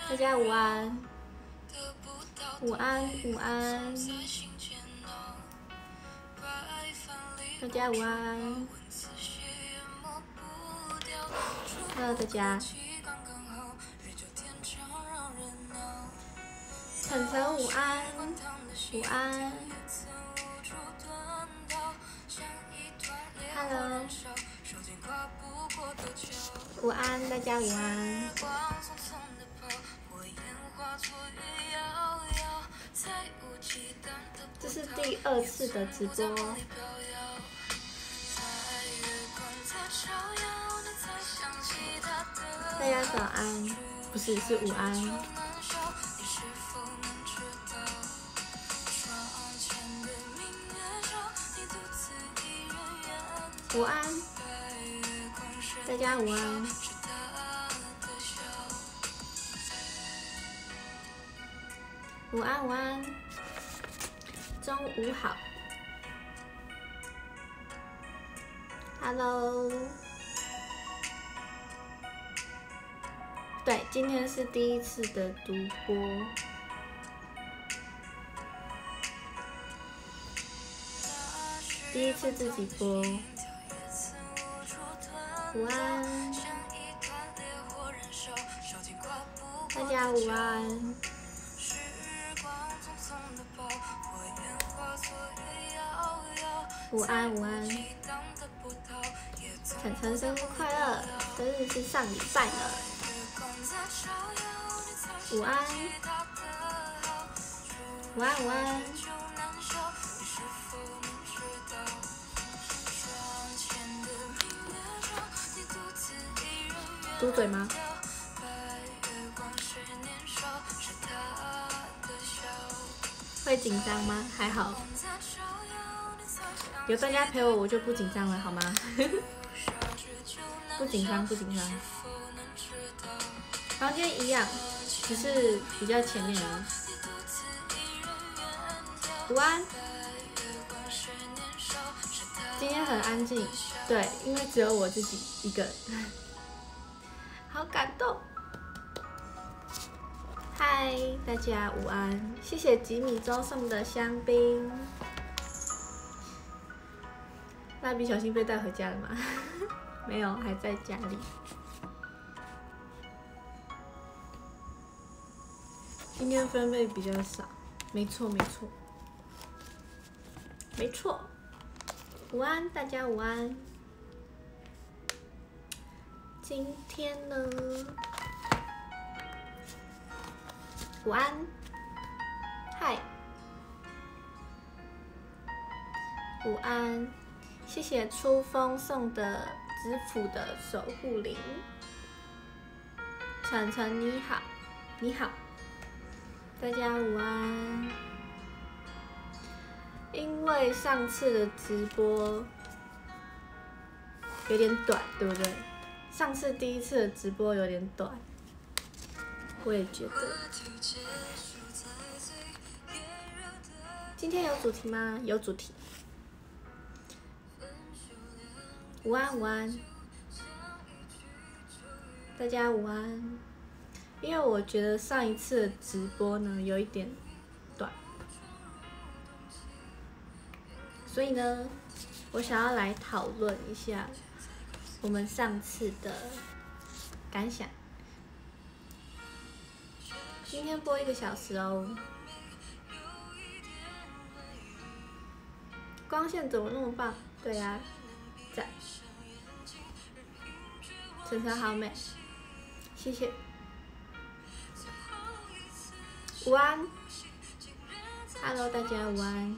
大家午安，午安，午安，大家午安。Hello， 大家。晨晨午安，午安。Hello， 午安，大家午安。这是第2次的直播。大家早安，不是，是午安。午安，大家午安。午安，午安。中午好。Hello。对，今天是第1次的独播。第1次自己播。午安，大家午安。午安，午安。晨晨生日快乐，生日是上礼拜了。午安，午安，午安。嘟嘴吗？会紧张吗？还好，有大家陪我，我就不紧张了，好吗？不紧张，不紧张。房间一样，只是比较前面而已。午安。今天很安静，对，因为只有我自己一个人。好感动。嗨，大家午安，谢谢吉米粥送的香槟。蜡笔小新被带回家了吗？没有，还在家里。今天分贝比较少，没错，没错，没错。午安，大家午安。今天呢？午安，嗨，午安，谢谢初风送的知府的守护灵。晨晨你好，你好，大家午安。因为上次的直播有点短，对不对？上次第1次的直播有点短，我也觉得。今天有主题吗？有主题。午安，午安，大家午安。因为我觉得上一次的直播呢有一点短，所以呢，我想要来讨论一下我们上次的感想。今天播1个小时哦。光线怎么那么棒？对呀，赞。晨晨好美，谢谢。午安 ，Hello， 大家午安。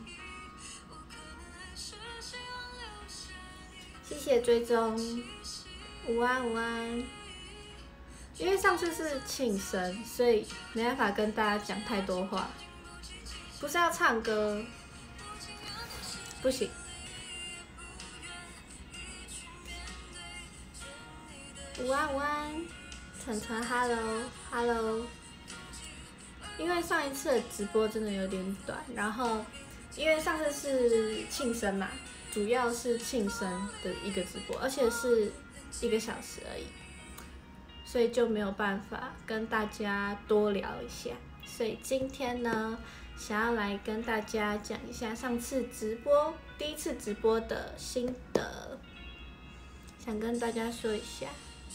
谢谢追踪。午安，午安。因为上次是庆生，所以没办法跟大家讲太多话。不是要唱歌，不行。午安，午安，晨晨 ，Hello，Hello。因为上一次的直播真的有点短，然后因为上次是庆生嘛，主要是庆生的一个直播，而且是1个小时而已。 所以就没有办法跟大家多聊一下。所以今天呢，想要来跟大家讲一下上次第一次直播的心得，想跟大家说一下。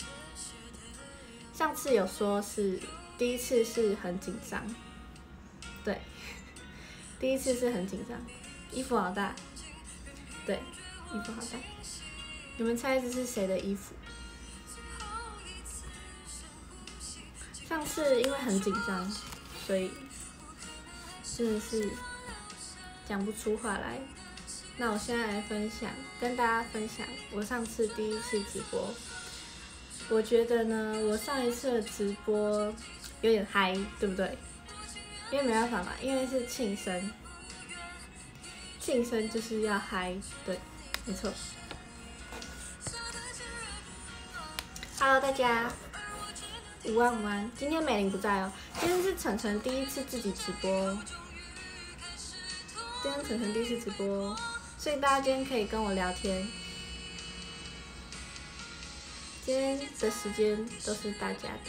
上次有说是第一次是很紧张，对，第一次是很紧张，衣服好大，对，衣服好大。你们猜这是谁的衣服？上次因为很紧张，所以真的是讲不出话来。那我现在来跟大家分享我上次第一次直播。我觉得呢，我上一次的直播有点嗨，对不对？因为没办法嘛，因为是庆生，庆生就是要嗨，对，没错。Hello， 大家，午安。今天美玲不在哦，今天是晨晨第一次自己直播，所以大家今天可以跟我聊天。今天的时间都是大家的，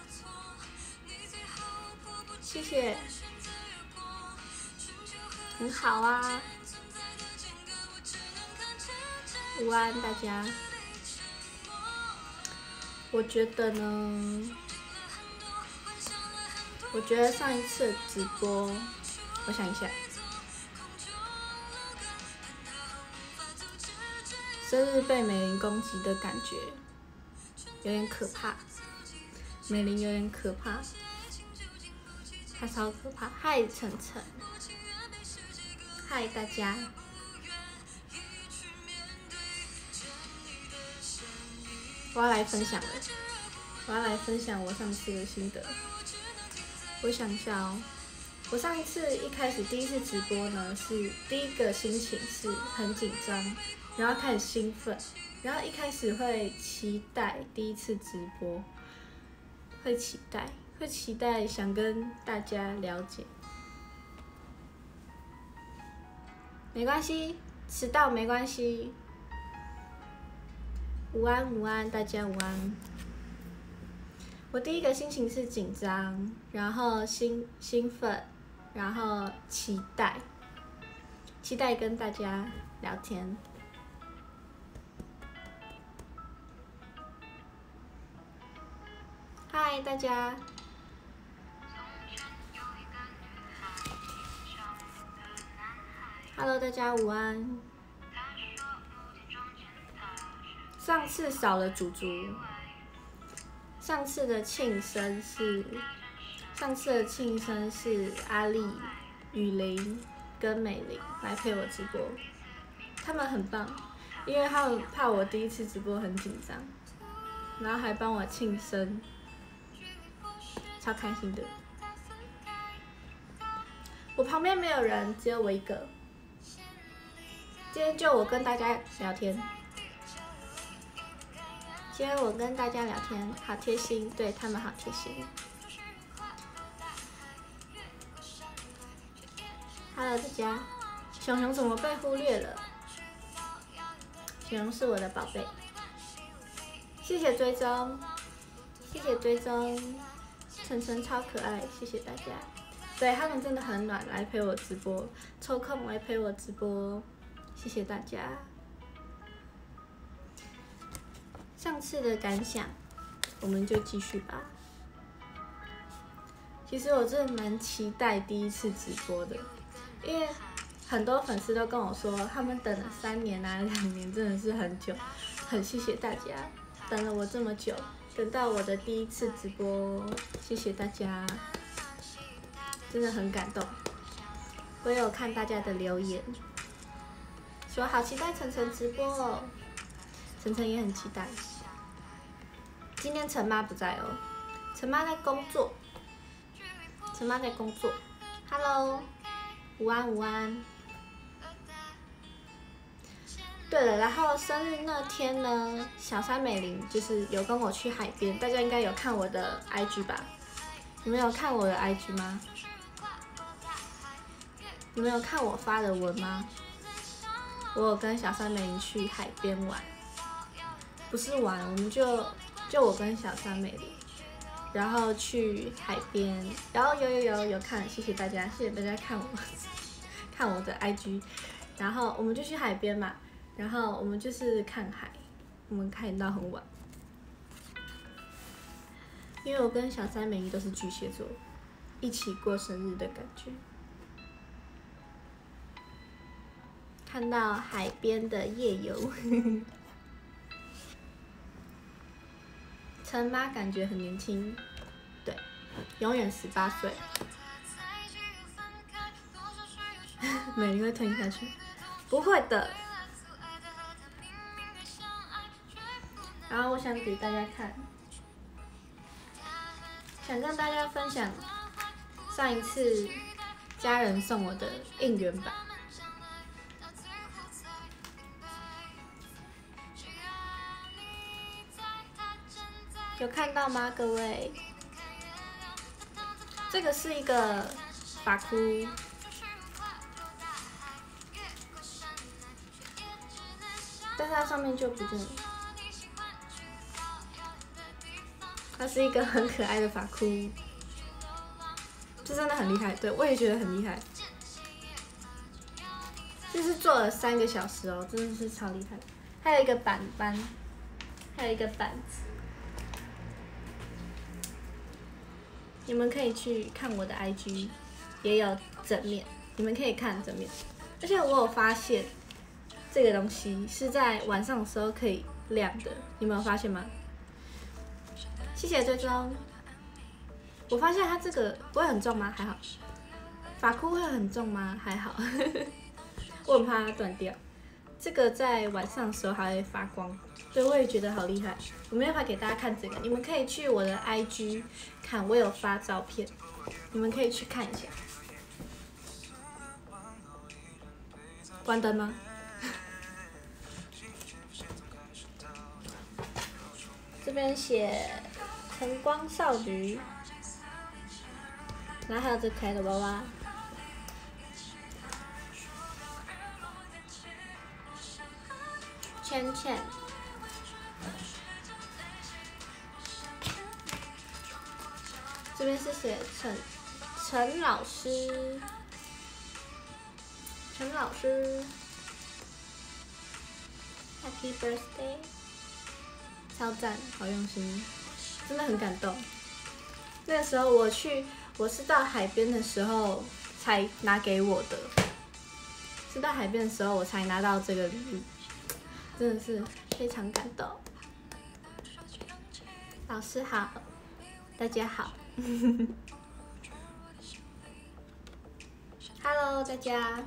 谢谢，很好啊，午安大家。我觉得上一次的直播，我想一下，生日被美玲攻击的感觉有点可怕，美玲有点可怕，她超可怕。嗨，晨晨，嗨大家。我要来分享了，我要来分享我上次的心得。我想一下哦，我上一次一开始第一次直播呢，是第一个心情是很紧张，然后开始兴奋，然后一开始会期待第一次直播，会期待想跟大家了解。没关系，迟到没关系。午安，大家午安。我第一个心情是紧张，然后兴奋，然后期待跟大家聊天。嗨，大家。Hello， 大家午安。上次少了祖祖，上次的庆生是阿丽、雨玲跟美玲来陪我直播，他们很棒，因为他们怕我第一次直播很紧张，然后还帮我庆生，超开心的。我旁边没有人，只有我一个，今天就我跟大家聊天。今天我跟大家聊天，好贴心，对他们好贴心。Hello， 大家，熊熊怎么被忽略了？熊熊是我的宝贝，谢谢追踪，晨晨超可爱，谢谢大家。对他们真的很暖，来陪我直播，抽空来陪我直播，谢谢大家。上次的感想，我们就继续吧。其实我真的蛮期待第一次直播的，因为很多粉丝都跟我说，他们等了3年啊2年，真的是很久，很谢谢大家等了我这么久，等到我的第一次直播，谢谢大家，真的很感动。我有看大家的留言，说好期待晨晨直播哦。晨晨也很期待。今天陈妈不在哦，陈妈在工作。Hello， 午安。对了，然后生日那天呢，小山美玲就是有跟我去海边，大家应该有看我的 IG 吧？你们有看我的 IG 吗？你们有看我发的文吗？我有跟小山美玲去海边玩，不是玩，我们就就我跟小三美玲，然后去海边，然后有看，谢谢大家，谢谢大家看我的 IG， 然后我们就去海边嘛，然后我们就是看海，我们看到很晚，因为我跟小三美玲都是巨蟹座，一起过生日的感觉。看到海边的夜游，陈妈感觉很年轻，对，永远18岁。美玲会吞下去，不会的。然后我想给大家看，想跟大家分享上一次家人送我的应援版。有看到吗，各位？这个是一个发箍，但是它上面就不见了。它是一个很可爱的发箍，这真的很厉害。对，我也觉得很厉害。就是做了3个小时哦，真的是超厉害。还有一个板板，还有一个板子。你们可以去看我的 IG， 也有正面，你们可以看正面。而且我有发现，这个东西是在晚上的时候可以亮的，你们有发现吗？谢谢追踪。我发现它这个不会很重吗？还好。发箍会很重吗？还好。我很怕它断掉。这个在晚上的时候还会发光，对，我也觉得好厉害。我没办法给大家看这个，你们可以去我的 IG 看，我有发照片，你们可以去看一下。关灯吗？这边写晨光少女，然后还有这可爱的娃娃。圈圈，这边是写陈老师，陈老师 ，Happy Birthday， 超赞，好用心，真的很感动。那个时候我是到海边的时候才拿给我的，是到海边的时候我才拿到这个礼物。真的是非常感动。老师好，大家好。Hello， 大家。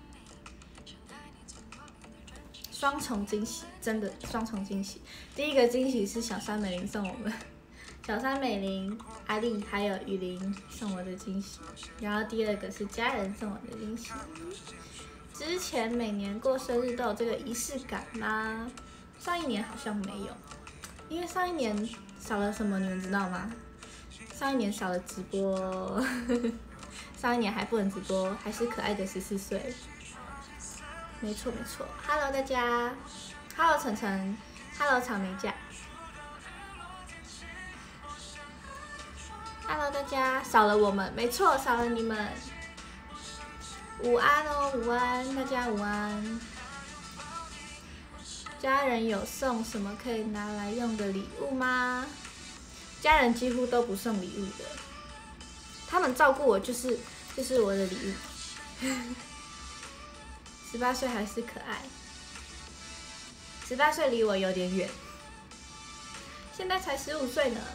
双重惊喜，真的双重惊喜。第一个惊喜是小三美玲送我们，小三美玲、阿丽还有雨林送我的惊喜，然后第二个是家人送我的惊喜。之前每年过生日都有这个仪式感吗？上一年好像没有，因为上一年少了什么，你们知道吗？上一年少了直播，上一年还不能直播，还是可爱的14岁。没错没错 ，Hello 大家 ，Hello 晨晨 ，Hello 草莓酱 ，Hello 大家，少了我们，没错，少了你们。午安哦，午安，大家午安。家人有送什么可以拿来用的礼物吗？家人几乎都不送礼物的，他们照顾我就是我的礼物。18岁还是可爱，18岁离我有点远，现在才15岁呢。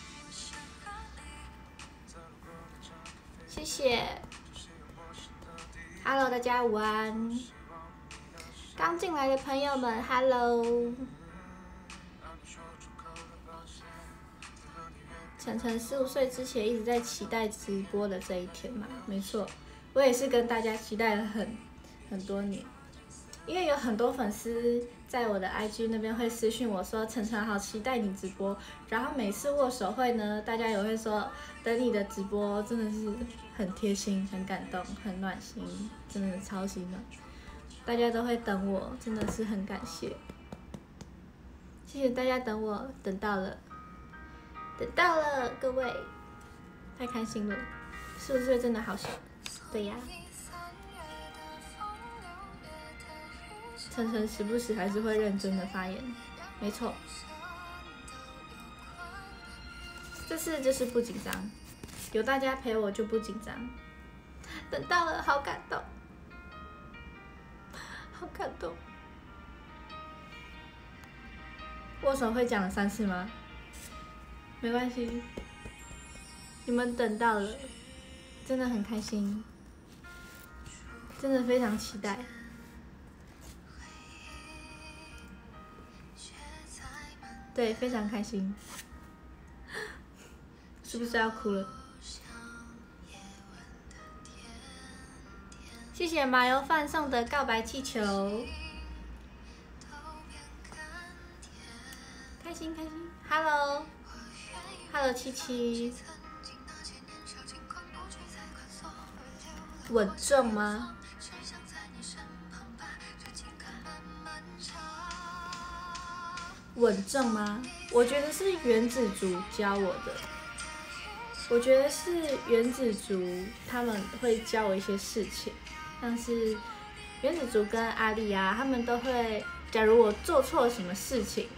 谢谢。Hello， 大家午安。刚进来的朋友们 ，Hello。晨晨15岁之前一直在期待直播的这一天嘛，没错，我也是跟大家期待了很多年，因为有很多粉丝在我的 IG 那边会私讯我说晨晨好期待你直播，然后每次握手会呢，大家也会说等你的直播，真的是很贴心、很感动、很暖心，真的超级暖，大家都会等我，真的是很感谢，谢谢大家等我等到了， 等到了，各位，太开心了，是不是真的好想？对呀。晨晨时不时还是会认真的发言，没错。这次就是不紧张，有大家陪我就不紧张。等到了，好感动，好感动。握手会讲了3次吗？没关系，你们等到了，真的很开心，真的非常期待。对，非常开心，是不是要哭了？谢谢麻油饭送的告白气球，开心开心 ，Hello，Hello 七七，稳重吗？稳重吗？我觉得是原子族教我的。我觉得是原子族他们会教我一些事情，像是原子族跟阿丽啊，他们都会，假如我做错什么事情，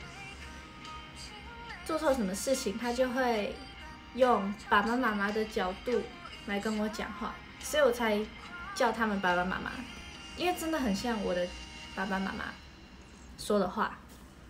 他就会用爸爸妈妈的角度来跟我讲话，所以我才叫他们爸爸妈妈，因为真的很像我的爸爸妈妈说的话。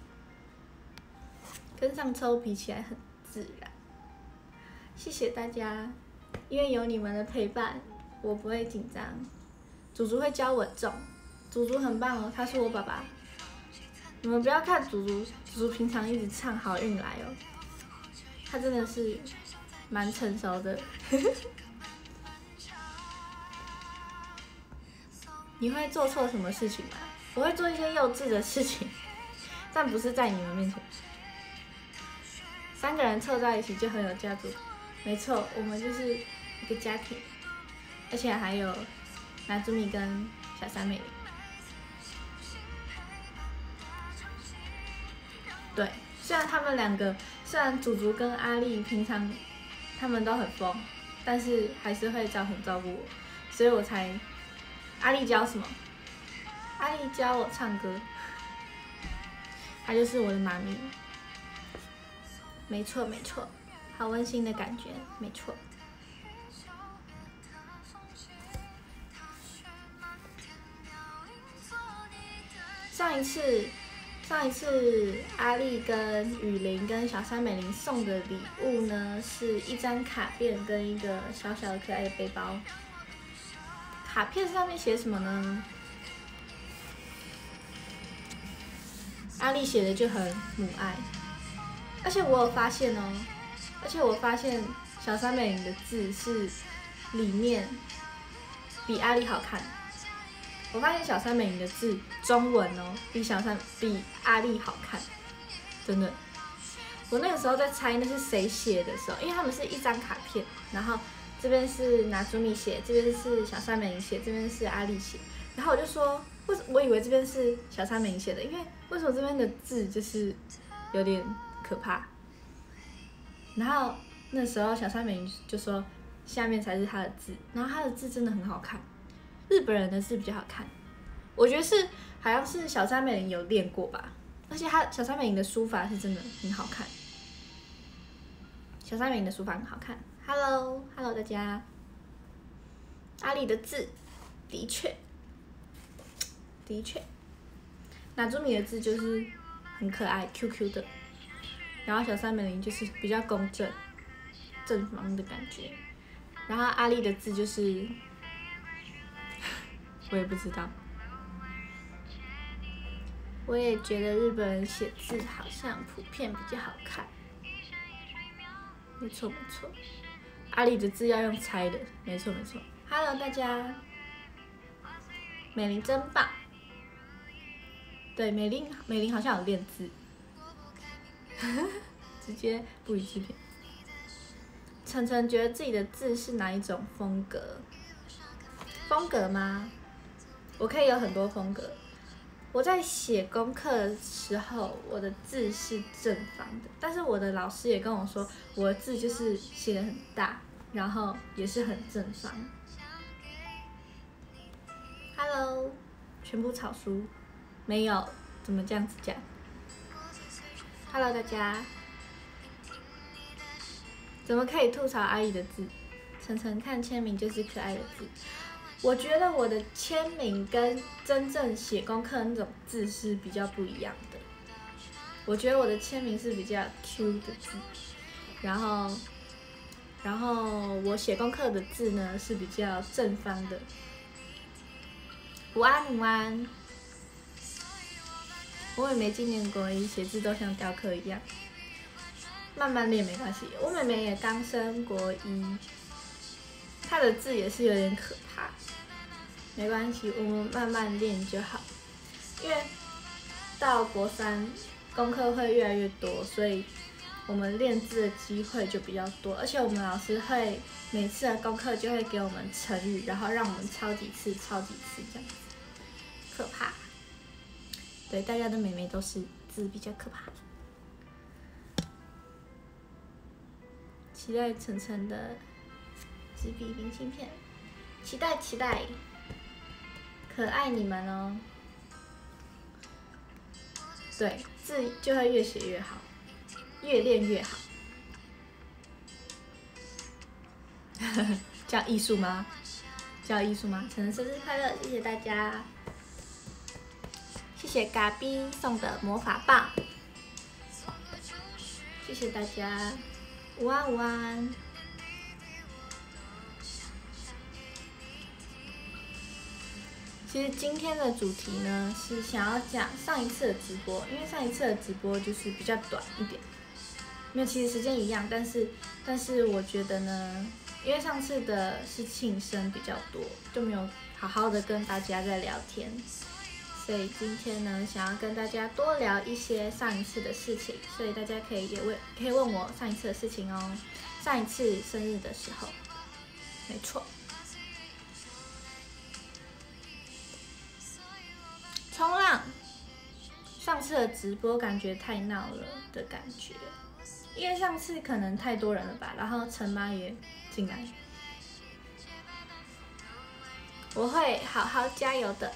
跟上抽比起来很自然，谢谢大家，因为有你们的陪伴，我不会紧张。祖祖会教稳重，祖祖很棒哦，他是我爸爸。你们不要看祖祖平常一直唱好运来哦，他真的是蛮成熟的。你会做错什么事情吗？我会做一些幼稚的事情，但不是在你们面前。3个人凑在一起就很有家族，没错，我们就是一个家庭，而且还有拿珠米跟小三美玲。对，虽然他们2个，虽然祖祖跟阿丽平常他们都很疯，但是还是会很照顾我，所以我才。阿丽教什么？阿丽教我唱歌，她就是我的妈咪。没错没错，好温馨的感觉，没错。上一次阿丽跟雨林跟小三美玲送的礼物呢，是一张卡片跟一个小小的可爱的背包。卡片上面写什么呢？阿丽写的就很母爱。而且我有发现小三美玲的字是里面比阿丽好看。我发现小三美玲的字中文哦，比阿丽好看，真的。我那个时候在猜那是谁写的时候，因为他们是一张卡片，然后这边是拿珠米写，这边是小三美玲写，这边是阿丽写，然后我就说，我以为这边是小三美玲写的，因为为什么这边的字就是有点可怕。然后那时候小三美玲就说下面才是她的字，然后她的字真的很好看，日本人的字比较好看，我觉得是好像是小三美玲有练过吧，而且小三美玲的书法是真的很好看，小三美玲的书法很好看。Hello 大家，阿丽的字的确，拿珠米的字就是很可爱 ，QQ 的。然后小三美玲就是比较公正、正方的感觉，然后阿丽的字就是我也不知道，我也觉得日本人写字好像普遍比较好看，没错，阿丽的字要用猜的，没错。Hello 大家，美玲真棒，对，美玲好像有练字。直接不予置评。晨晨觉得自己的字是哪一种风格？风格吗？我可以有很多风格。 我在写功课的时候，我的字是正方的，但是我的老师也跟我说，我的字就是写得很大，然后也是很正方。Hello， 全部草书，没有，怎么这样子讲 ？Hello 大家，怎么可以吐槽阿姨的字？晨晨看签名就是可爱的字。我觉得我的签名跟真正写功课那种字是比较不一样的。我觉得我的签名是比较 Q 的字，然后我写功课的字呢是比较正方的。午安午安，我妹妹今年国一，写字都像雕刻一样，慢慢练没关系。我妹妹也刚升国一，她的字也是有点可怕。没关系，我们慢慢练就好。因为到国三，功课会越来越多，所以我们练字的机会就比较多。而且我们老师会每次的功课就会给我们成语，然后让我们抄几次这样子，可怕。对，大家的妹妹都是字比较可怕。期待晨晨的纸笔明信片，期待。可爱你们哦！对，字就会越写越好，越练越好。叫艺术吗？晨晨生日快乐！谢谢大家，谢谢嘎逼送的魔法棒，谢谢大家，午安。其实今天的主题呢是想要讲上一次的直播，因为上一次的直播就是比较短一点，没有，其实时间一样，但是我觉得呢，因为上次的是庆生比较多，就没有好好的跟大家在聊天，所以今天呢想要跟大家多聊一些上一次的事情，所以大家可以问我上一次的事情哦，上一次生日的时候，没错。冲浪，上次的直播感觉太闹了的感觉，因为上次可能太多人了吧，然后陈妈也进来，我会好好加油的。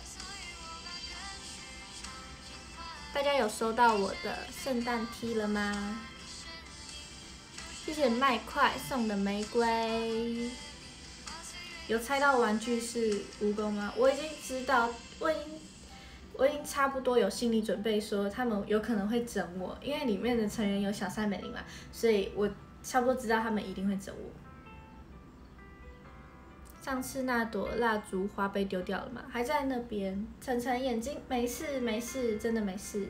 大家有收到我的圣诞 T 了吗？谢谢麦块送的玫瑰。有猜到玩具是蜈蚣吗？我已经知道，我已经差不多有心理准备，说他们有可能会整我，因为里面的成员有小山美玲嘛，所以我差不多知道他们一定会整我。上次那朵蜡烛花被丢掉了吗？还在那边。晨晨眼睛没事，真的没事。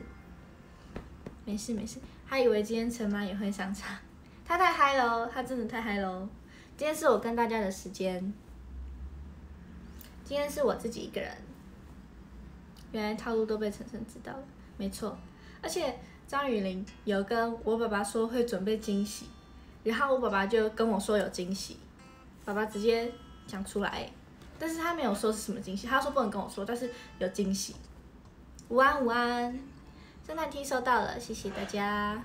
他以为今天陈妈也会上场，他太嗨了哦，他真的太嗨了哦。今天是我跟大家的时间，今天是我自己一个人。原来套路都被晨晨知道了，没错。而且张雨玲有跟我爸爸说会准备惊喜，然后我爸爸就跟我说有惊喜，爸爸直接讲出来，但是他没有说是什么惊喜，他说不能跟我说，但是有惊喜。午安，圣诞 T 收到了，谢谢大家。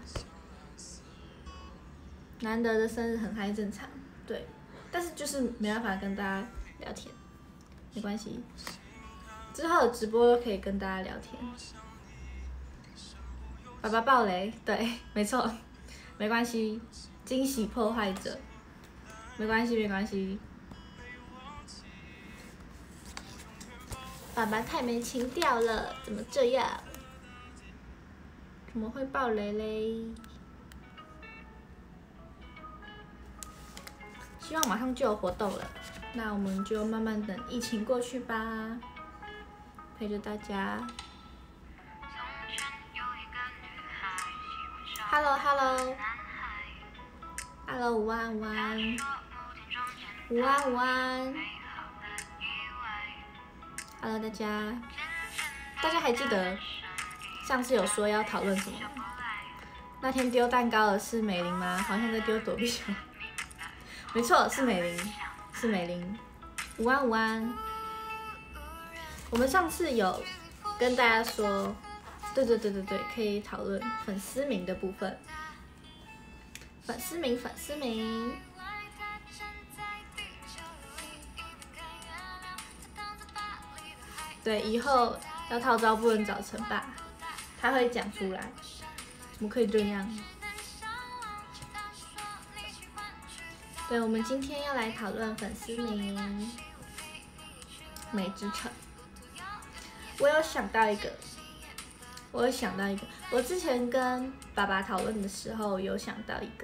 难得的生日很嗨，正常，对，但是就是没办法跟大家聊天，没关系。之后的直播都可以跟大家聊天。爸爸爆雷，对，没错，没关系，惊喜破坏者，没关系。爸爸太没情调了，怎么这样？怎么会爆雷嘞？希望马上就有活动了，那我们就慢慢等疫情过去吧。陪着大家。Hello， 午安。Hello， 大家还记得上次有说要讨论什么吗？那天丢蛋糕的是美玲吗？好像在丢躲避球。没错，是美玲。午安。我们上次有跟大家说，对，可以讨论粉丝名的部分。粉丝名。对，以后要套招不能找陈爸，他会讲出来。怎么可以这样？对，我们今天要来讨论粉丝名。美之城，我有想到一个，我之前跟爸爸讨论的时候有想到一个，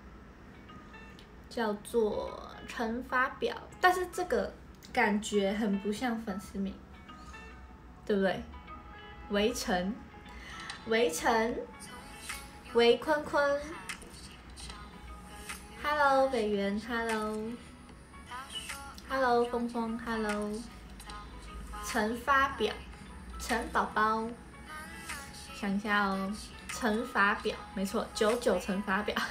叫做乘法表，但是这个感觉很不像粉丝名，对不对？围城，围坤坤 ，Hello 北元 ，Hello 峰峰 ，Hello。乘法表，陈宝宝，想一下哦，乘法表，没错，99乘法表，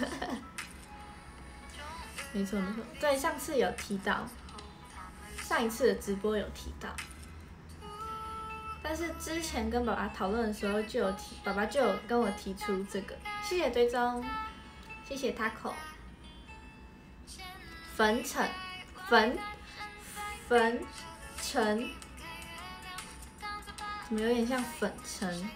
没错，对，上次有提到，上一次的直播有提到，但是之前跟爸爸讨论的时候就有提，爸爸就有跟我提出这个，谢谢追踪，谢谢 Taco， 粉尘，怎么有点像粉尘？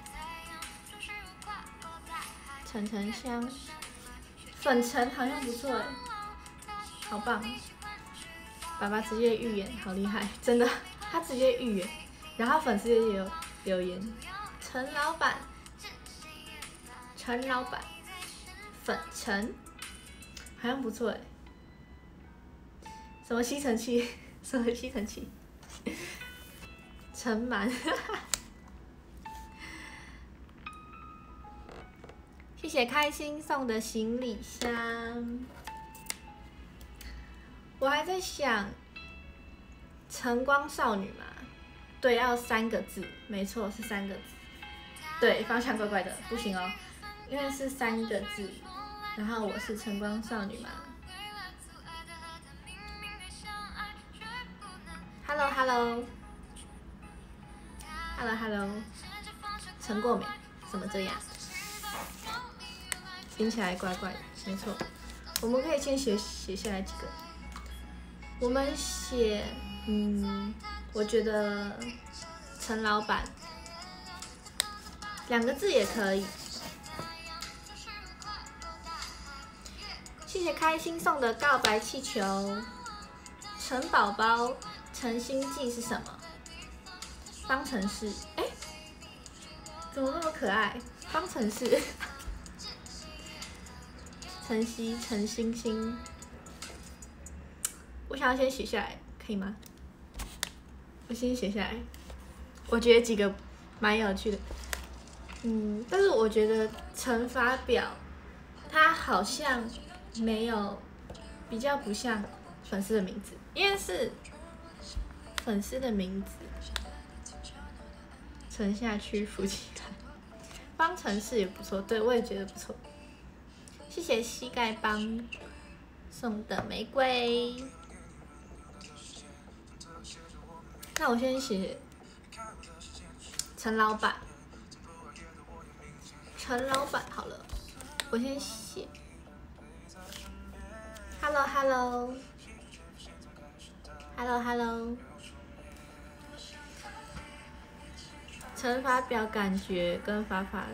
沉香，粉尘好像不错哎，好棒！爸爸直接预言，好厉害，真的，他直接预言，然后粉丝也有留言，陈老板，粉尘，好像不错哎，什么吸尘器？尘螨。谢谢开心送的行李箱。我还在想，晨光少女嘛，对，要3个字，没错，是3个字。对，方向怪怪的，不行哦，因为是3个字。然后我是晨光少女嘛。Hello， 成过没？怎么这样？听起来怪怪的，没错。我们可以先写下来几个。我们写，我觉得陈老板2个字也可以。谢谢开心送的告白气球。陈宝宝，陈星记是什么？方程式，怎么那么可爱？方程式。晨曦，陈星星，我想要先写下来，可以吗？我先写下来，我觉得几个蛮有趣的，但是我觉得乘法表，它好像没有，比较不像粉丝的名字，因为是粉丝的名字，沉下去浮起来，方程式也不错，对我也觉得不错。谢谢膝盖帮送的玫瑰。那我先写陈老板好了，我先写 Hello， 乘法表感觉跟法法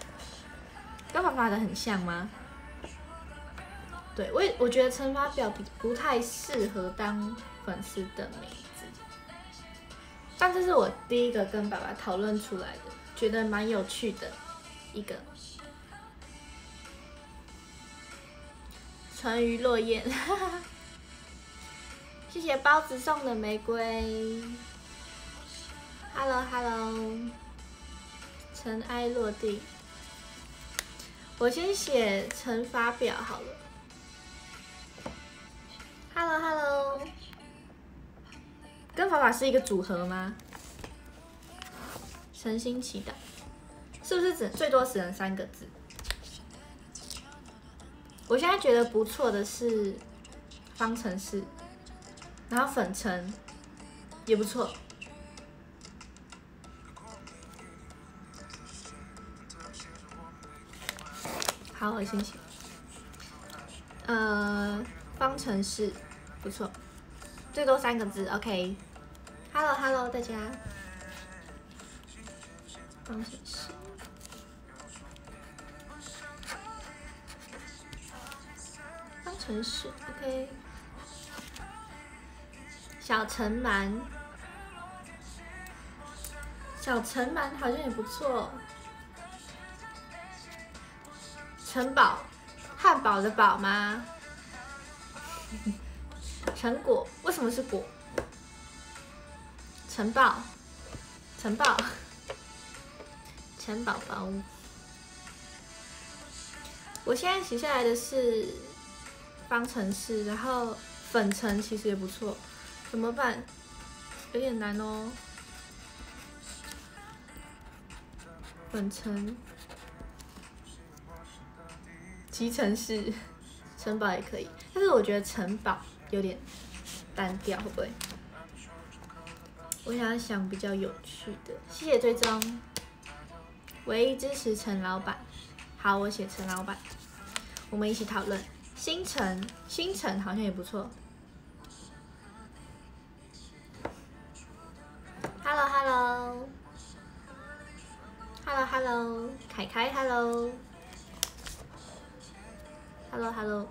的很像吗？对，我觉得乘法表不太适合当粉丝的名字，但这是我第一个跟爸爸讨论出来的，觉得蛮有趣的一个。沉鱼落雁，谢谢包子送的玫瑰。Hello， 尘埃落定。我先写乘法表好了。Hello， 跟法法是一个组合吗？诚心祈祷，是不是最多只能3个字？我现在觉得不错的是方程式，然后粉尘也不错。 好，我心情。方程式不错，最多3个字 ，OK。Hello， 大家。方程式。方程式 ，OK。小城鳗，小城鳗好像也不错。城堡，汉堡的堡吗？成果为什么是果？城堡，城堡，城堡房屋。我现在写下来的是方程式，然后粉尘其实也不错，怎么办？有点难哦。粉尘，集成式，城堡也可以，但是我觉得城堡有点单调，会不会？我想要想比较有趣的。谢谢追踪，唯一支持陈老板。好，我写陈老板，我们一起讨论。星辰，星辰好像也不错。Hello，凯凯 ，Hello。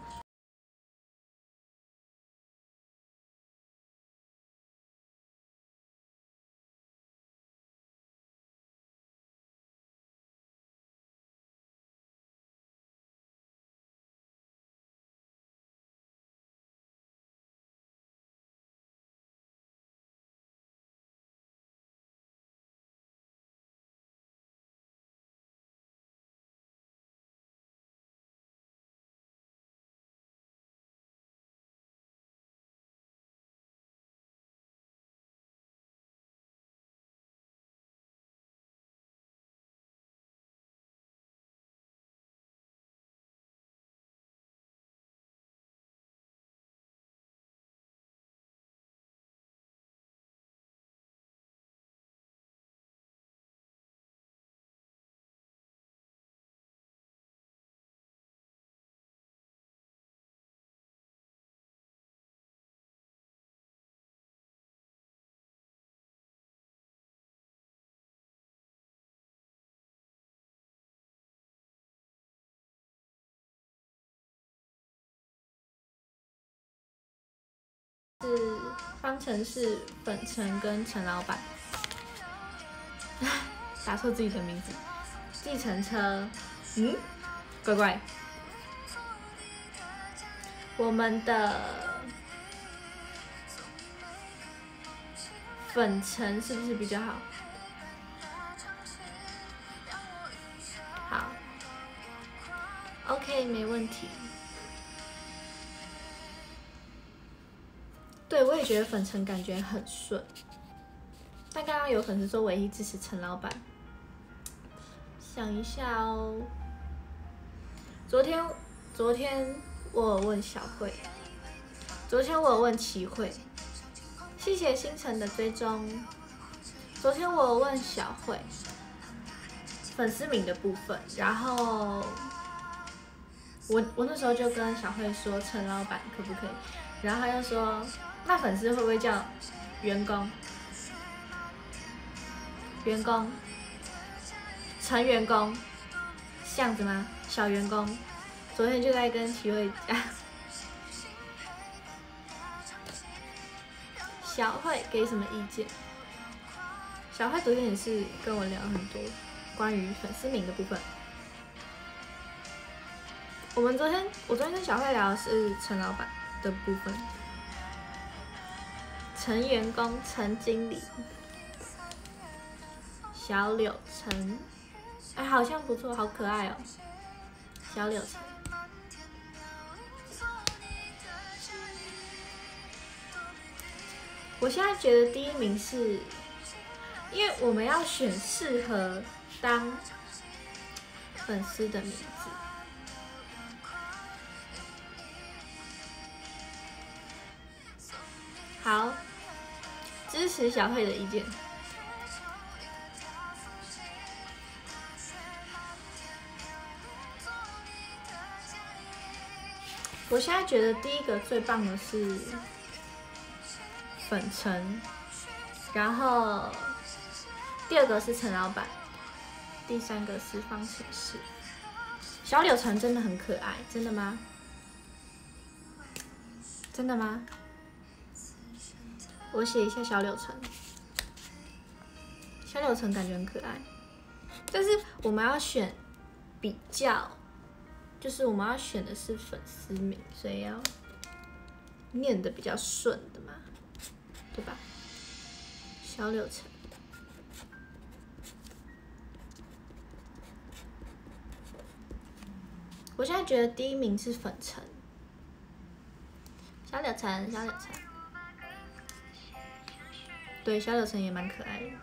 是方程式、粉尘跟陈老板，打错自己的名字。计程车，乖乖。我们的粉尘是不是比较好？好 ，OK， 没问题。对，我也觉得粉尘感觉很顺，但刚刚有粉丝说唯一支持陈老板，想一下哦。昨天我有问小慧，昨天我有问齐慧，谢谢星辰的追踪。昨天我有问小慧粉丝名的部分，然后我那时候就跟小慧说陈老板可不可以，然后他就说那粉丝会不会叫员工？员工，陈员工，这样子吗？小员工，昨天就在跟齐慧讲。小慧给什么意见？小慧昨天也是跟我聊很多关于粉丝名的部分。我昨天跟小慧聊的是陈老板的部分。陈员工、陈经理、小柳陈，哎，好像不错，好可爱哦，小柳陈。我现在觉得第一名是，因为我们要选适合当粉丝的名字。好。支持小慧的意见。 我现在觉得第一个最棒的是粉尘，然后第二个是陈老板，第三个是方程式。小柳橙真的很可爱，真的吗？真的吗？我写一下小柳橙，小柳橙感觉很可爱，但是我们要选比较，就是我们要选的是粉丝名，所以要念的比较顺的嘛，对吧？小柳橙。我现在觉得第一名是粉尘，小柳橙，小柳橙，对，小柳橙也蛮可爱的。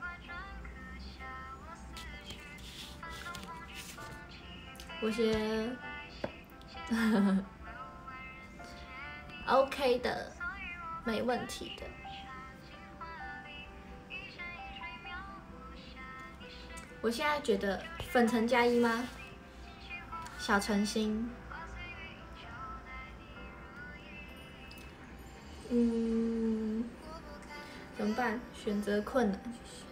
我写OK 的，没问题的。我现在觉得粉尘加一吗？小诚心，怎么办？选择困难。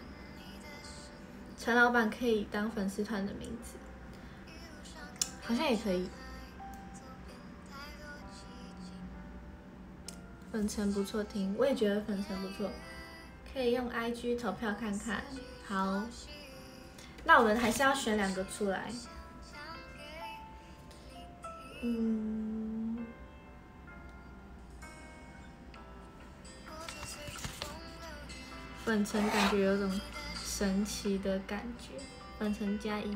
陈老板可以当粉丝团的名字，好像也可以。粉尘不错听，我也觉得粉尘不错，可以用 IG 投票看看。好，那我们还是要选2个出来。粉尘感觉有种神奇的感觉，粉尘加一。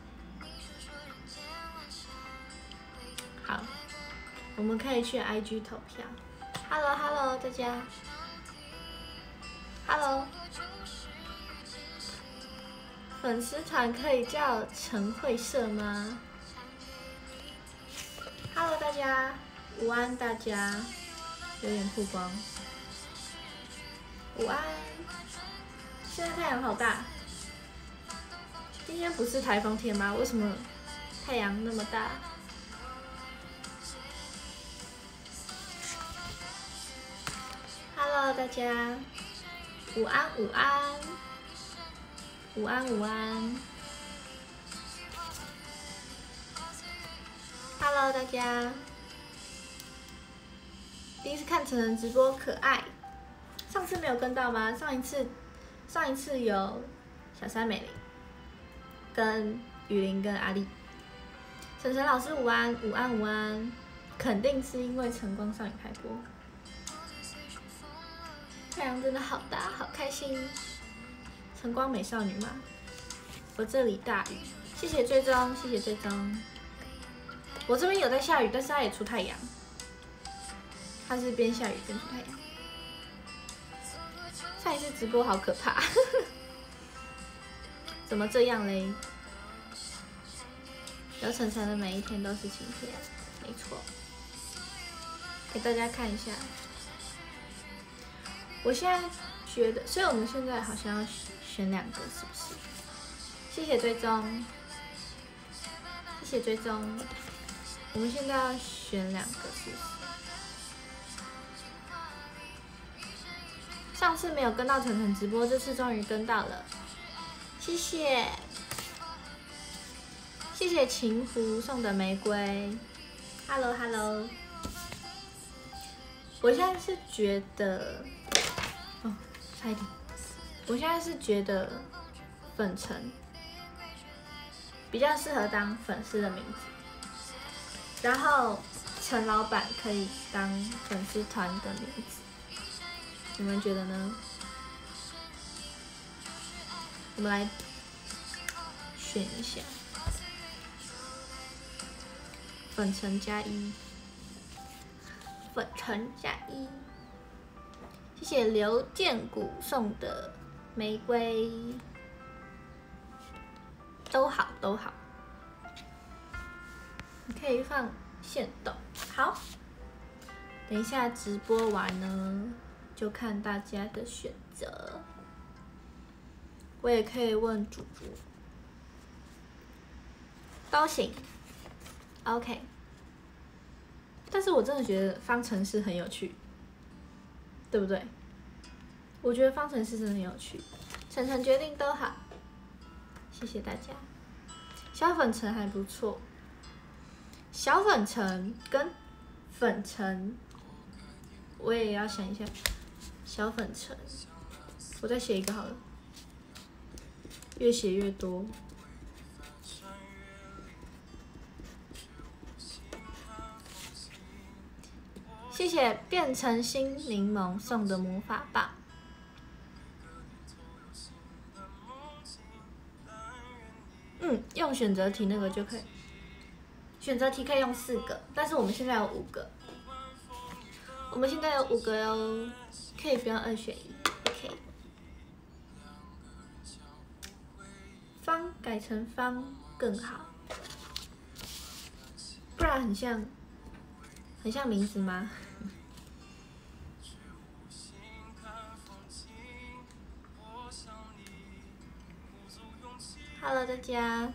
好，我们可以去 IG 投票。Hello， 大家。Hello， 粉丝团可以叫陈慧社吗 ？Hello， 大家，午安，大家，有点曝光。午安，现在太阳好大。今天不是台风天吗？为什么太阳那么大？Hello， 大家，午安。Hello， 大家，第一次看成人直播，可爱。上次没有跟到吗？上一次有小山美玲、跟雨林跟阿丽。晨晨老师午安，肯定是因为晨光少女开播。太阳真的好大，好开心。晨光美少女嘛，我这里大雨，谢谢追踪。我这边有在下雨，但是它也出太阳，它是边下雨边出太阳。上一次直播好可怕，怎么这样嘞？有晨晨的每一天都是晴天，没错。给大家看一下，我现在觉得，所以我们现在好像要选2个，是不是？谢谢追踪。我们现在要选2个，是不是？上次没有跟到晨晨直播，这次终于跟到了，谢谢晴湖送的玫瑰 ，Hello， 我现在是觉得，差一点，我现在是觉得粉尘比较适合当粉丝的名字，然后陈老板可以当粉丝团的名字。你们觉得呢？我们来选一下，粉尘加1，谢谢刘建谷送的玫瑰，都好。你可以放限动，好。等一下直播完呢，就看大家的选择。我也可以问主主，都行。OK， 但是我真的觉得方程式很有趣，对不对？我觉得方程式真的很有趣。晨晨决定都好，谢谢大家。小粉尘还不错，小粉尘跟粉尘，我也要想一下。小粉尘，我再写一个好了，越写越多。谢谢变成新柠檬送的魔法棒。用选择题那个就可以。选择题可以用4个，但是我们现在有5个。我们现在有5个哟，可以不用2选1 ，OK。方改成方更好，不然很像名字吗？Hello， 大家。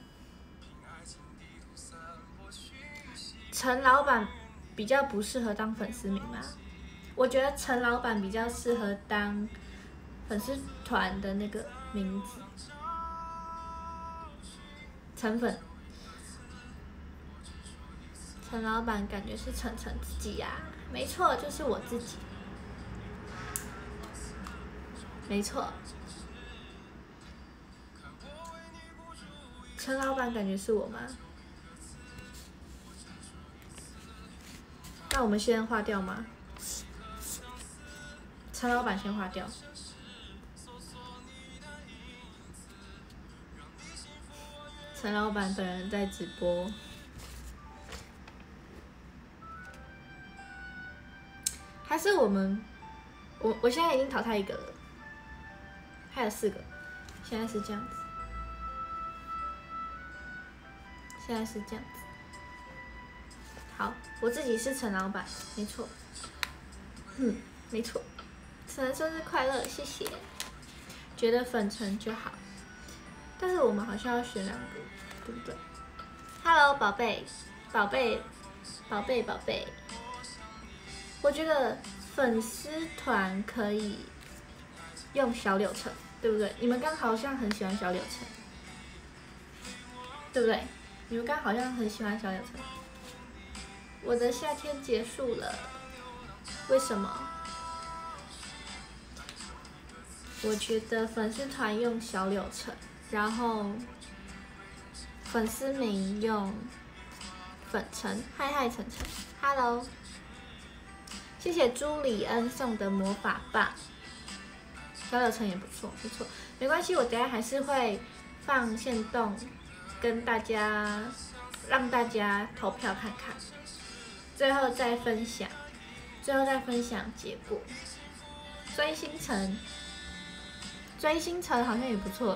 陈老板比较不适合当粉丝名吗？我觉得陈老板比较适合当粉丝团的那个名字，陈粉。陈老板感觉是晨晨自己呀，没错，就是我自己，没错。陈老板感觉是我吗？那我们先划掉吗？陈老板先划掉。陈老板本人在直播。还是我现在已经淘汰1个了，还有4个，现在是这样子。现在是这样子。好，我自己是陈老板，没错。没错。陈生日快乐，谢谢。觉得粉尘就好，但是我们好像要选2个，对不对 ？Hello， 宝贝，宝贝，宝贝，宝贝。我觉得粉丝团可以用小柳橙，对不对？你们刚好像很喜欢小柳橙，对不对？你们刚好像很喜欢小柳橙。我的夏天结束了，为什么？我觉得粉丝团用小柳橙，然后粉丝名用粉尘，嗨嗨晨晨 ，Hello， 谢谢朱里恩送的魔法棒，小柳橙也不错，不错，没关系，我等下还是会放限动跟大家，让大家投票看看，最后再分享结果。追星辰，追星辰好像也不错。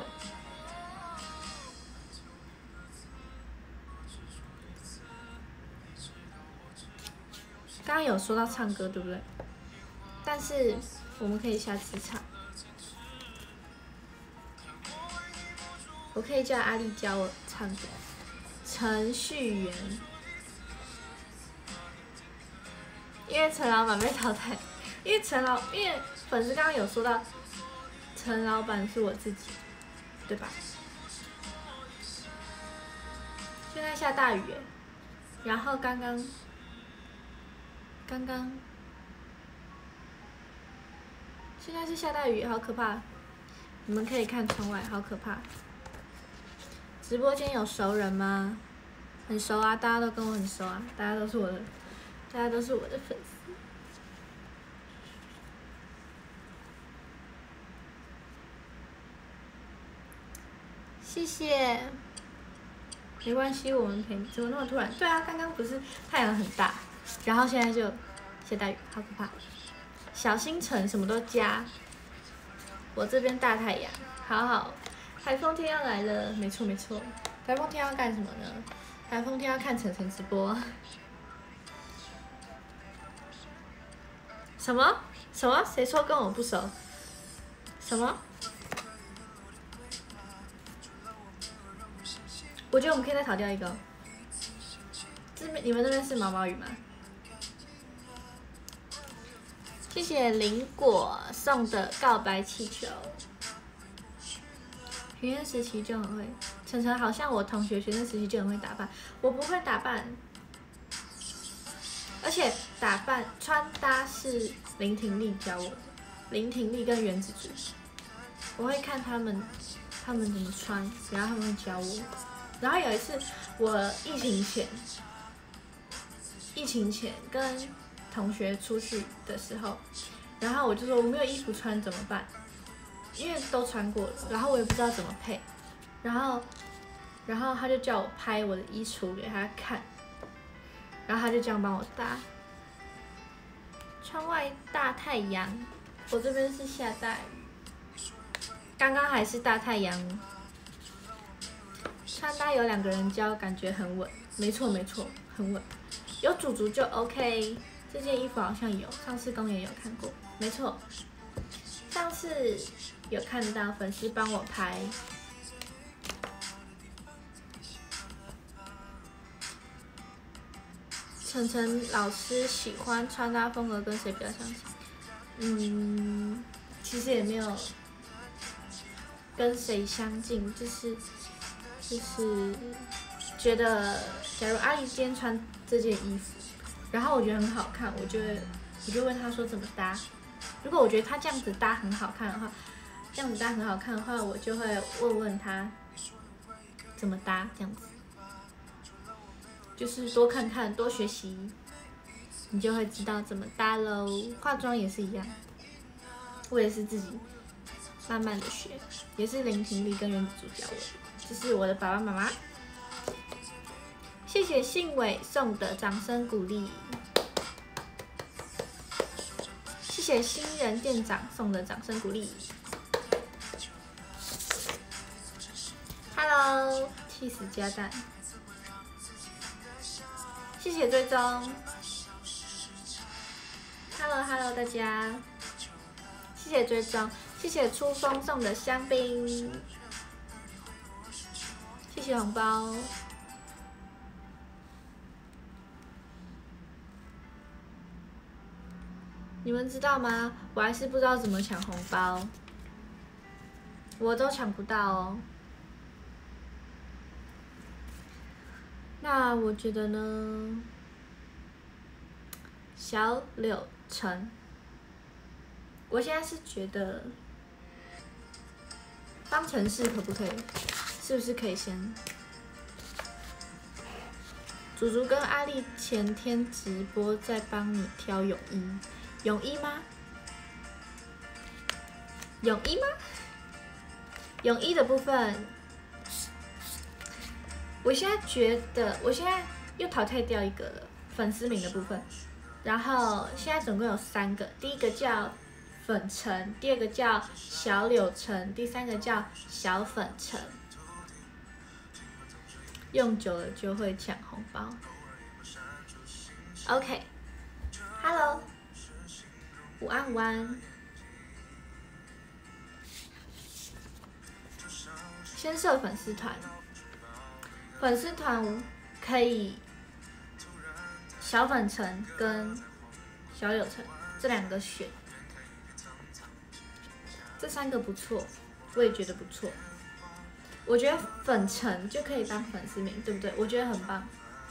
刚刚有说到唱歌，对不对？但是我们可以下次唱。我可以叫阿丽教我唱歌。程序员，因为陈老板被淘汰，因为粉丝刚刚有说到，陈老板是我自己，对吧？现在下大雨耶，然后刚刚，现在是下大雨，好可怕！你们可以看窗外，好可怕。直播间有熟人吗？很熟啊，大家都跟我很熟啊，大家都是我的粉丝。谢谢，没关系，我们陪你。怎么那么突然？对啊，刚刚不是太阳很大，然后现在就下大雨，好可怕。小星辰什么都加，我这边大太阳，好好。台风天要来了，没错没错。台风天要干什么呢？台风天要看晨晨直播。什么？谁说跟我不熟？什么？我觉得我们可以再逃掉一个。你们那边是毛毛雨吗？ 谢谢林果送的告白气球。学生时期就很会，晨晨好像我同学学生时期就很会打扮，我不会打扮，而且打扮穿搭是林婷丽教我的，林婷丽跟原子竹，我会看他们怎么穿，然后他们会教我。然后有一次我疫情前跟同学出去的时候，然后我就说我没有衣服穿怎么办？因为都穿过了，然后我也不知道怎么配，然后他就叫我拍我的衣橱给他看，然后他就这样帮我搭。窗外大太阳，我这边是下大雨，刚刚还是大太阳。穿搭有2个人教，感觉很稳，没错，很稳。有主足就 OK。这件衣服好像有，上次公演有看过，没错。上次有看到粉丝帮我拍，晨晨老师喜欢穿搭风格跟谁比较相近？其实也没有跟谁相近，就是觉得，假如阿丽今天穿这件衣服，然后我觉得很好看，我就问她说怎么搭。如果我觉得她这样子搭很好看的话，我就会问她怎么搭，这样子，就是多看看，多学习，你就会知道怎么搭喽。化妆也是一样，我也是自己慢慢的学，也是林婷丽跟原子竹教我的，这是我的爸爸妈妈。谢谢信伟送的掌声鼓励，谢谢新人店长送的掌声鼓励。Hello， 气死加蛋，谢谢追踪。Hello 大家，谢谢追踪，谢谢初风送的香槟，谢谢红包。你们知道吗？我还是不知道怎么抢红包，我都抢不到哦。那我觉得呢，小柳橙，我现在是觉得方程式可不可以？是不是可以先？祖祖跟阿丽前天直播在帮你挑泳衣。泳衣吗？泳衣的部分，我现在觉得，我现在又淘汰掉一个了，粉丝名的部分。然后现在总共有3个，第一个叫粉橙，第2个叫小柳橙，第3个叫小粉橙。用久了就会抢红包。OK，Hello。午安，先设粉丝团，可以小粉橙跟小柳橙这2个选，这3个不错，我也觉得不错。我觉得粉橙就可以当粉丝名，对不对？我觉得很棒。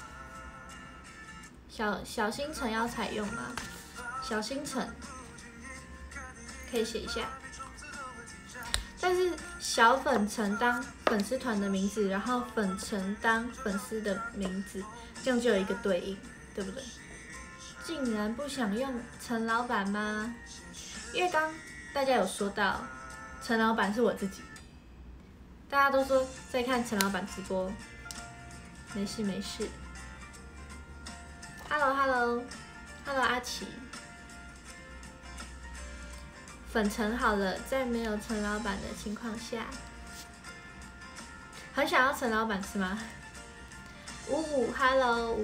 小星辰要采用吗？小星辰。可以写一下，但是小粉橙当粉丝团的名字，然后粉橙当粉丝的名字，这样就有一个对应，对不对？竟然不想用陈老板吗？因为刚大家有说到，陈老板是我自己，大家都说在看陈老板直播，没事。Hello 阿奇。粉橙好了，在没有陈老板的情况下，很想要陈老板吃吗？Hello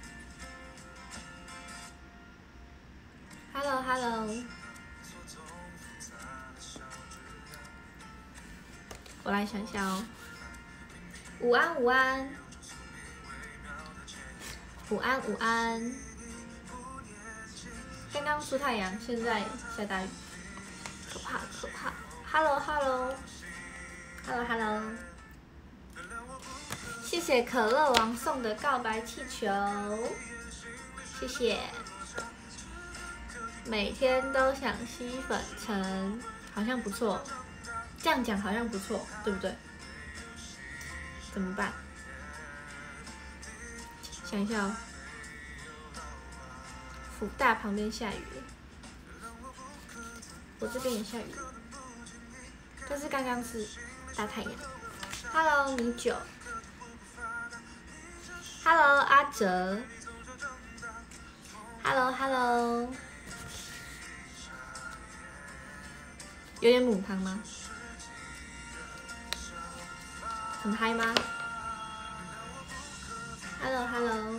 我来想一下哦。午安。刚刚刚出太阳，现在下大雨，可怕可怕。Hello Hello Hello Hello， 谢谢可乐王送的告白气球，谢谢。每天都想吸粉尘，好像不错。这样讲好像不错，对不对？怎么办？想一下哦。福大旁边下雨了，我这边也下雨了，但是刚刚是大太阳。Hello 米酒 ，Hello 阿哲 ，Hello Hello， 有点母汤吗？很嗨吗 ？Hello Hello。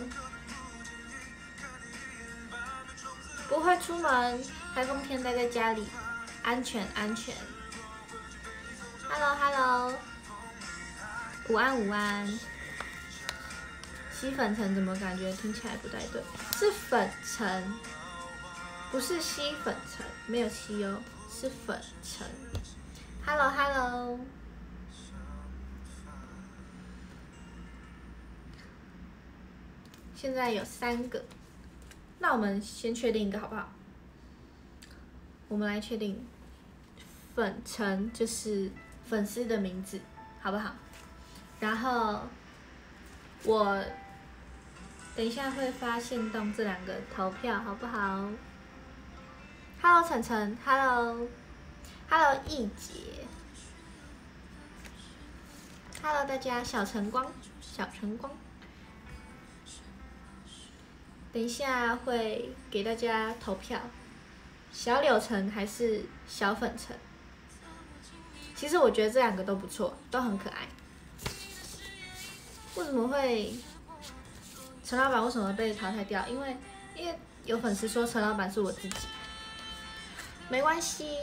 不会出门，台风天待在家里，安全安全。Hello Hello， 午安午安。吸粉尘怎么感觉听起来不太对？是粉尘，不是吸粉尘，没有吸哦，是粉尘。Hello Hello。现在有3个。那我们先确定一个好不好？我们来确定，粉尘就是粉丝的名字，好不好？然后我等一下会发现动这2个投票，好不好 ？Hello 晨晨 ，Hello 易杰 ，Hello 大家，小晨光。等一下会给大家投票，小柳橙还是小粉橙？其实我觉得这2个都不错，都很可爱。为什么会陈老板为什么被淘汰掉？因为有粉丝说陈老板是我自己，没关系，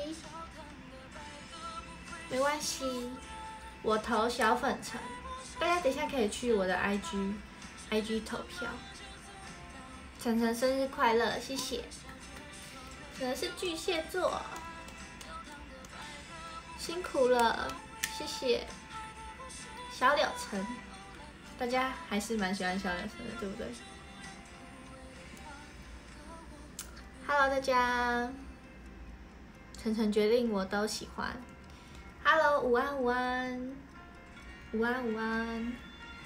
没关系，我投小粉橙。大家等一下可以去我的 IG 投票。晨晨生日快乐，谢谢。可能是巨蟹座，辛苦了，谢谢。小柳橙，大家还是蛮喜欢小柳橙的，对不对 ？Hello 大家，晨晨决定我都喜欢。Hello 午安午安，午安午安。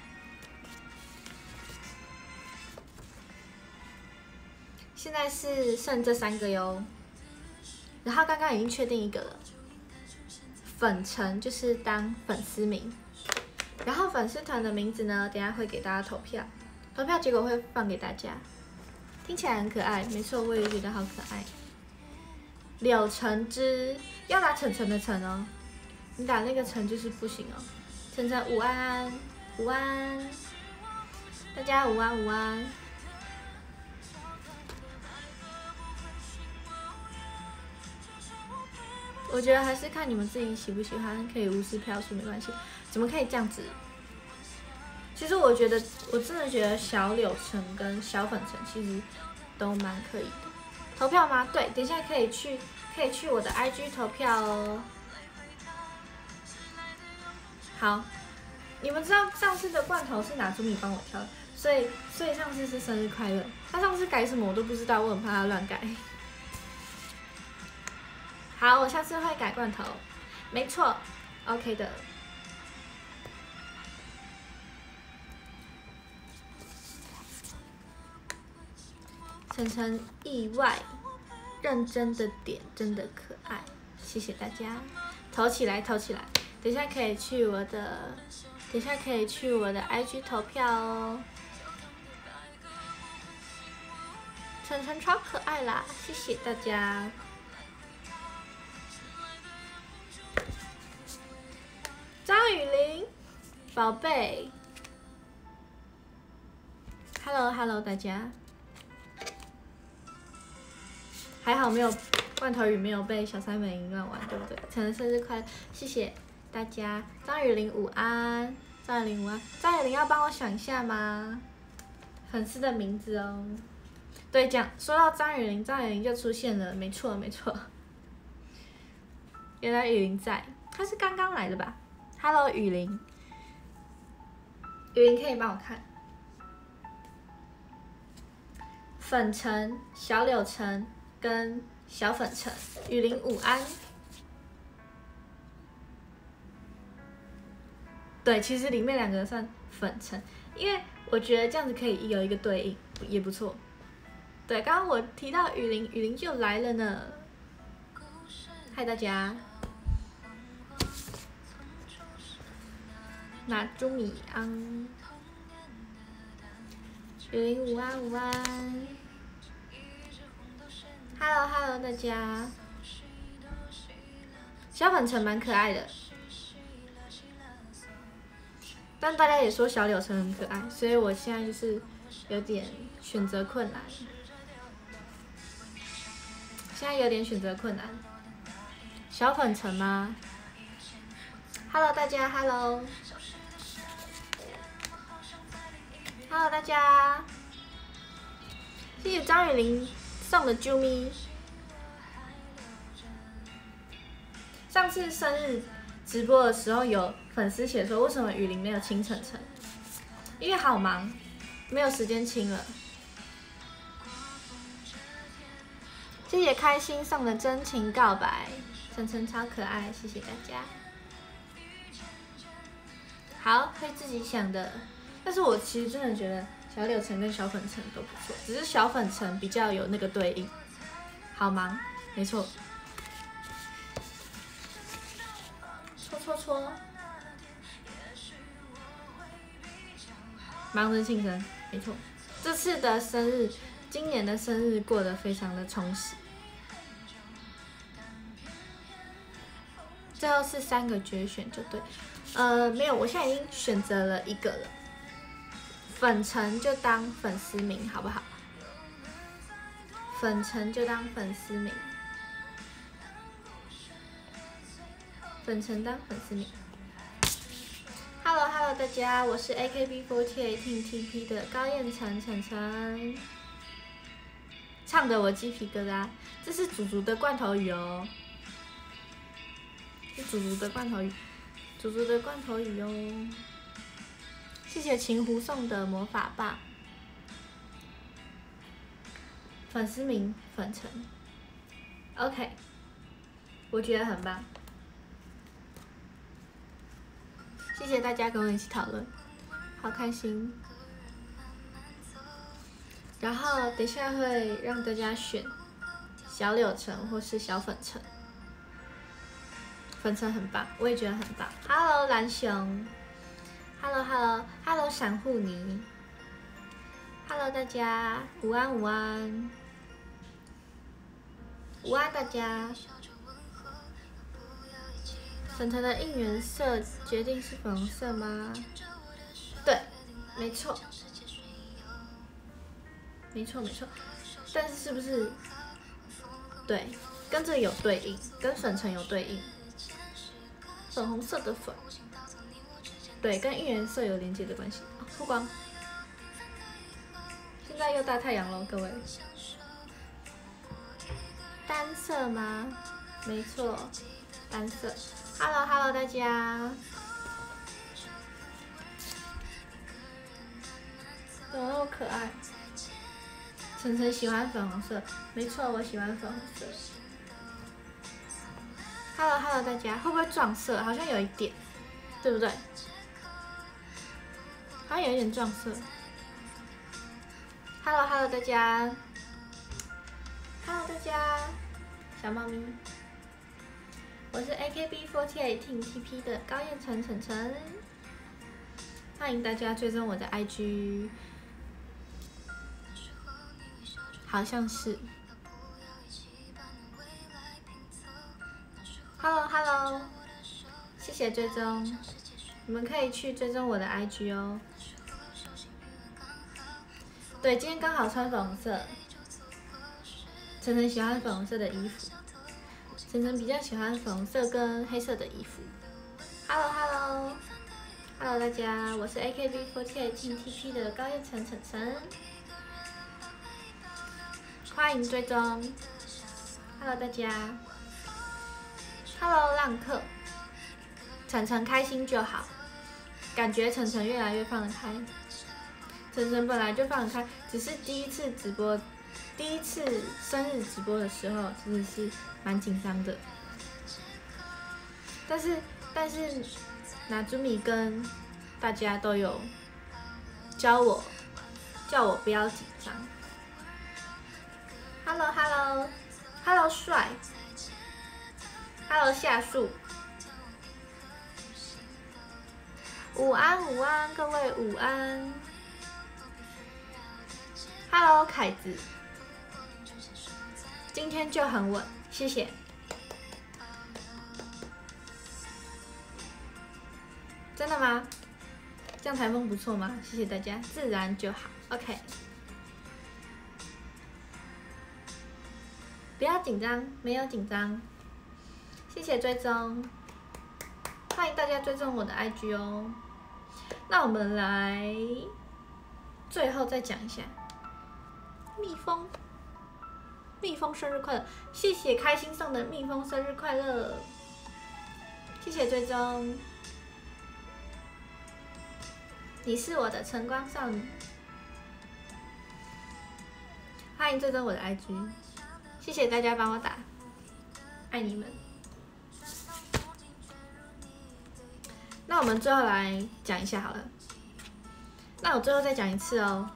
现在是剩这3个哟，然后刚刚已经确定1个了，粉橙就是当粉丝名，然后粉丝团的名字呢，等一下会给大家投票，投票结果会放给大家，听起来很可爱，没错，我也觉得好可爱。柳橙汁要打晨晨的晨哦，你打那个晨就是不行哦。晨晨午安午安，大家午安午安。我觉得还是看你们自己喜不喜欢，可以无视票数没关系。怎么可以这样子？其实我觉得，我真的觉得小柳橙跟小粉橙其实都蛮可以的。投票吗？对，等一下可以去我的 IG 投票哦。好，你们知道上次的罐头是哪朱米帮我挑的，所以上次是生日快乐。他上次改什么我都不知道，我很怕他乱改。好，我下次会改罐头，没错 ，OK 的。晨晨意外，认真的点真的可爱，谢谢大家，投起来，投起来！等一下可以去我的 IG 投票哦。晨晨超可爱啦，谢谢大家。张雨玲，宝贝 ，Hello， 大家，还好没有罐头鱼没有被小三美淫乱玩，对不对？晨晨生日快乐，谢谢大家。张雨玲午安，张雨玲午安，张雨玲要帮我想一下吗？粉丝的名字哦。 对，说到张雨林就出现了，没错没错。原来雨林在，他是刚刚来的吧 ？Hello， 雨林，雨林可以帮我看。粉橙、小柳橙跟小粉橙，雨林午安。对，其实里面两个算粉橙，因为我觉得这样子可以有一个对应，也不错。对，刚刚我提到雨林就来了呢。嗨大家，那朱米安，雨林午安午安 ，Hello 大家，小粉橙蛮可爱的。但大家也说小柳橙很可爱，所以我现在就是有点选择困难。现在有点选择困难。小粉橙吗 ？Hello 大家 ，Hello 大家，谢谢张雨林送的啾咪。上次生日直播的时候，有粉丝写说为什么雨林没有亲晨晨？因为好忙，没有时间亲了。谢谢开心送的真情告白，晨晨超可爱，谢谢大家。好，会自己想的，但是我其实真的觉得小柳橙跟小粉橙都不错，只是小粉橙比较有那个对应。好忙，没错。戳，忙着庆生，没错。这次的生日，今年的生日过得非常的充实。最后是3个决选就对，没有，我现在已经选择了一个了。粉橙就当粉丝名好不好？粉橙就当粉丝名。粉橙当粉丝名。Hello 大家，我是 AKB48 Team TP 的高彦晨晨晨，唱的我鸡皮疙瘩。这是祖祖的罐头鱼哦，是祖祖的罐头鱼，祖祖的罐头鱼哦。谢谢秦湖送的魔法棒。粉丝名粉橙 ，OK， 我觉得很棒。谢谢大家跟我一起讨论，好开心。然后等一下会让大家选小柳橙或是小粉橙，粉橙很棒，我也觉得很棒。Hello 蓝熊 ，Hello 闪护尼 ，Hello 大家，午安大家。粉橙的应援色决定是粉红色吗？对，没错，但是是不是？对，跟这有对应，跟粉橙有对应。粉红色的粉，对，跟应援色有连接的关系。曝光，现在又大太阳了，各位。单色吗？没错，单色。Hello 大家，怎么那么可爱？晨晨喜欢粉红色，没错，我喜欢粉红色。Hello 大家，会不会撞色？好像有一点，对不对？好像有一点撞色。Hello 大家，Hello 大家，小猫咪。我是 AKB48 Team TP 的高彦晨晨晨，欢迎大家追踪我的 IG， 好像是。Hello， 谢谢追踪，你们可以去追踪我的 IG 哦。对，今天刚好穿粉红色，晨晨喜欢粉红色的衣服。晨晨比较喜欢粉红色跟黑色的衣服。Hello 大家，我是 AKB48 Team TP 的高彦晨晨晨。 欢迎追踪。Hello 大家 ，Hello 浪客，晨晨开心就好，感觉晨晨越来越放得开。晨晨本来就放得开，只是第一次直播，第一次生日直播的时候，真的是蛮紧张的。但是，拿朱米跟大家都有教我，叫我不要紧张。Hello 帅 ，Hello 夏树，午安，各位午安。Hello 凯子，今天就很稳，谢谢。真的吗？这样台风不错吗？谢谢大家，自然就好。OK， 不要紧张，没有紧张。谢谢追踪，欢迎大家追踪我的 IG 哦。那我们来最后再讲一下，蜜蜂生日快乐！谢谢开心送的蜜蜂生日快乐，谢谢追踪。你是我的晨光少女，欢迎追踪我的 IG， 谢谢大家帮我打，爱你们。那我们最后来讲一下好了，那我最后再讲一次哦。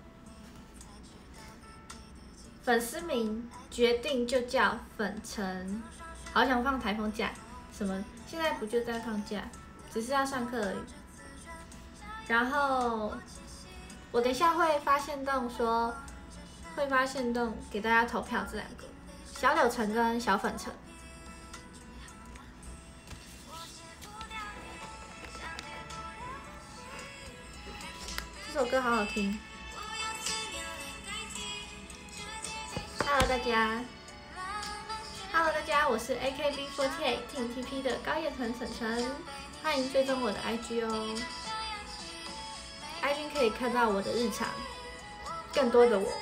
粉丝名决定就叫粉尘，好想放台风假，什么？现在不就在放假，只是要上课而已。然后我等一下会发限动说，会发限动给大家投票这两个，小柳橙跟小粉橙。这首歌好好听。Hello 大家，我是 AKB48 Team TP 的高叶晨晨，欢迎追踪我的 IG 哦。IG 可以看到我的日常，更多的我。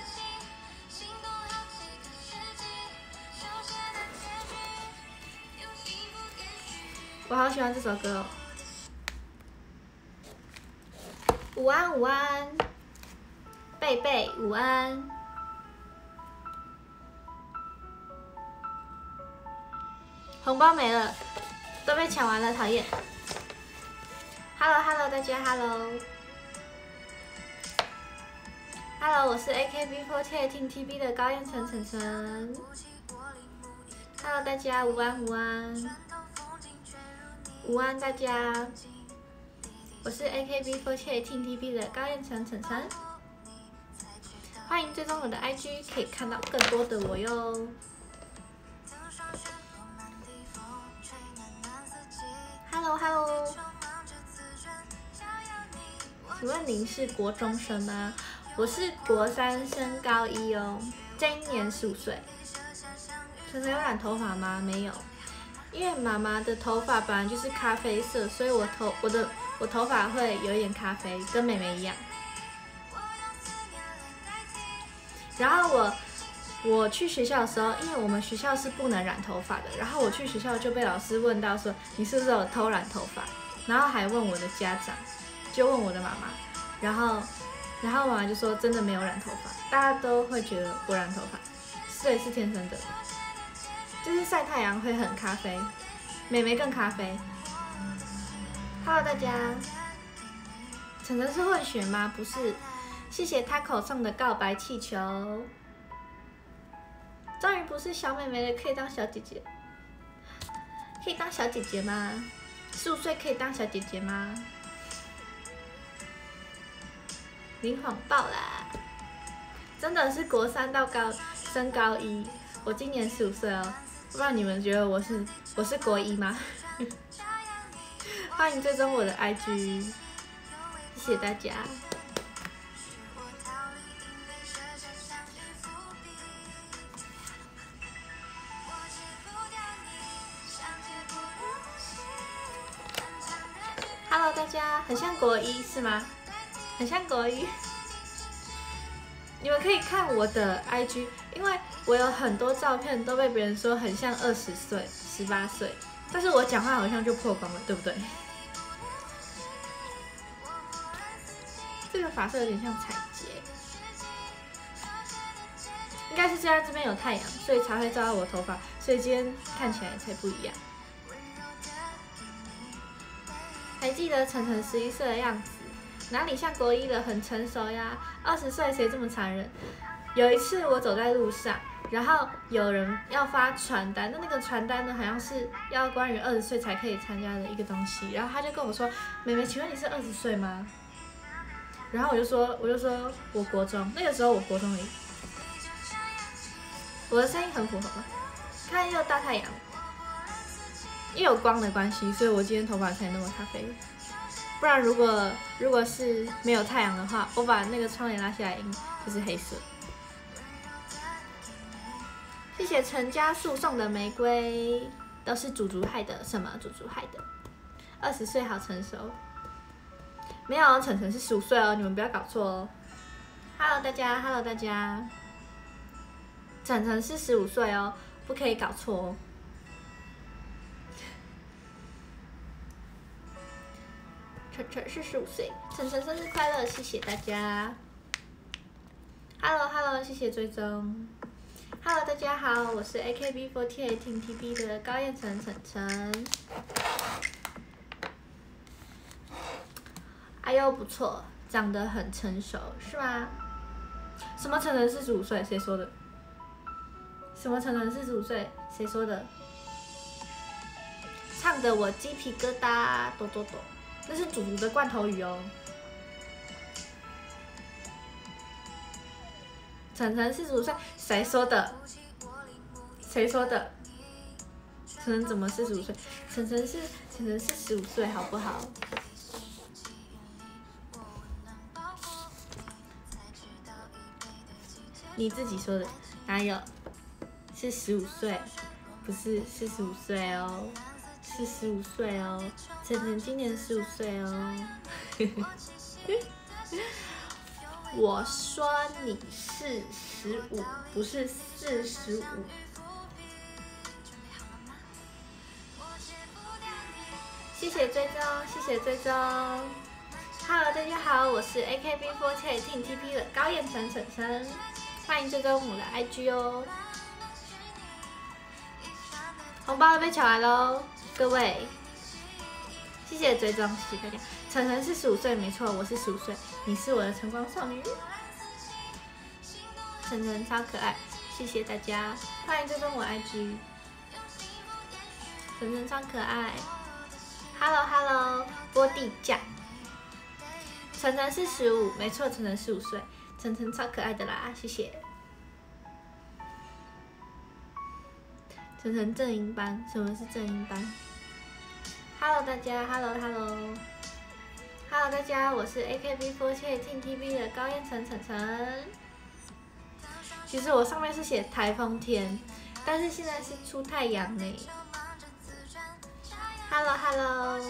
我好喜欢这首歌哦。午安，贝贝午安。红包没了，都被抢完了，讨厌。Hello 大家 ，Hello， 我是 AKB48 Team TP 的高彦晨。Hello 大家，午安大家，我是 AKB48 Team TP 的高彦晨。欢迎追踪我的 IG， 可以看到更多的我哟。Hello， 请问您是国中生吗？我是国3升高1哦，今年15岁。晨晨有染头发吗？没有，因为妈妈的头发本来就是咖啡色，所以我头发会有一点咖啡，跟妹妹一样。然后我去学校的时候，因为我们学校是不能染头发的，然后我去学校就被老师问到说你是不是有偷染头发，然后还问我的家长，就问我的妈妈，然后妈妈就说真的没有染头发，大家都会觉得我染头发，所以是天生的，就是晒太阳会很咖啡，妹妹更咖啡。Hello 大家，晨晨是混血吗？不是，谢谢 Taco 送的告白气球。终于不是小妹妹了，可以当小姐姐。可以当小姐姐吗？15岁可以当小姐姐吗？灵谎报啦！真的是国3到升高1，我今年15岁哦。不知道你们觉得我是国1吗？欢迎追踪我的 IG， 谢谢大家。Hello 大家，很像国1是吗？很像国1。 你们可以看我的 IG， 因为我有很多照片都被别人说很像20岁、18岁，但是我讲话好像就破功了，对不对？这个发色有点像彩蝶，应该是在这边有太阳，所以才会照到我头发，所以今天看起来才不一样。还记得晨晨11岁的样子，哪里像国一了，很成熟呀。20岁谁这么残忍？有一次我走在路上，然后有人要发传单，那个传单呢好像是要关于20岁才可以参加的一个东西，然后他就跟我说：“妹妹，请问你是20岁吗？”然后我就说我国中，那个时候我国中而已。我的声音很符合吗？看又大太阳。因为有光的关系，所以我今天头发才那么咖啡。不然如果是没有太阳的话，我把那个窗帘拉下来，就是黑色。谢谢陈家树送的玫瑰，都是祖祖害的。什么祖祖害的？20岁好成熟。没有，晨晨是15岁哦，你们不要搞错哦。Hello 大家 ，Hello 大家，晨晨是15岁哦，不可以搞错哦。晨晨是15岁，晨晨生日快乐，谢谢大家。Hello， 谢谢追踪。Hello， 大家好，我是 AKB48 Team TP 的高彦晨晨晨。哎呦，不错，长得很成熟，是吗？什么晨晨45岁？谁说的？什么晨晨45岁？谁说的？唱得我鸡皮疙瘩，抖抖抖。那是祖祖的罐头鱼哦。晨晨45岁，谁说的？谁说的？晨晨怎么45岁？晨晨是15岁，好不好？你自己说的，哪有？是15岁，不是45岁哦。是15岁哦，晨晨今年15岁哦。我说你是15，不是45。谢谢追踪，谢谢追踪。Hello， 大家好，我是 AKB48 Team TP 的高彦晨晨晨，欢迎追踪我的 IG 哦。红包被抢来喽！各位，谢谢追踪，谢谢大家。晨晨是15岁，没错，我是15岁，你是我的晨光少女。晨晨超可爱，谢谢大家，欢迎追踪我 IG。晨晨超可爱 ，Hello， 波地酱。晨晨是15，没错，晨晨15岁，晨晨超可爱的啦，谢谢。晨晨正音班，什么是正音班 ？Hello 大家 ，Hello， 大家，我是 AKB48 Team TP 的高彦晨晨晨。其实我上面是写台风天，但是现在是出太阳呢。Hello，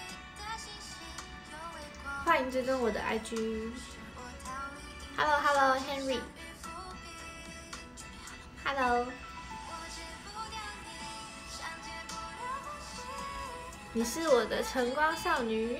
欢迎追踪我的 IG。Hello Henry。Hello。你是我的晨光少女。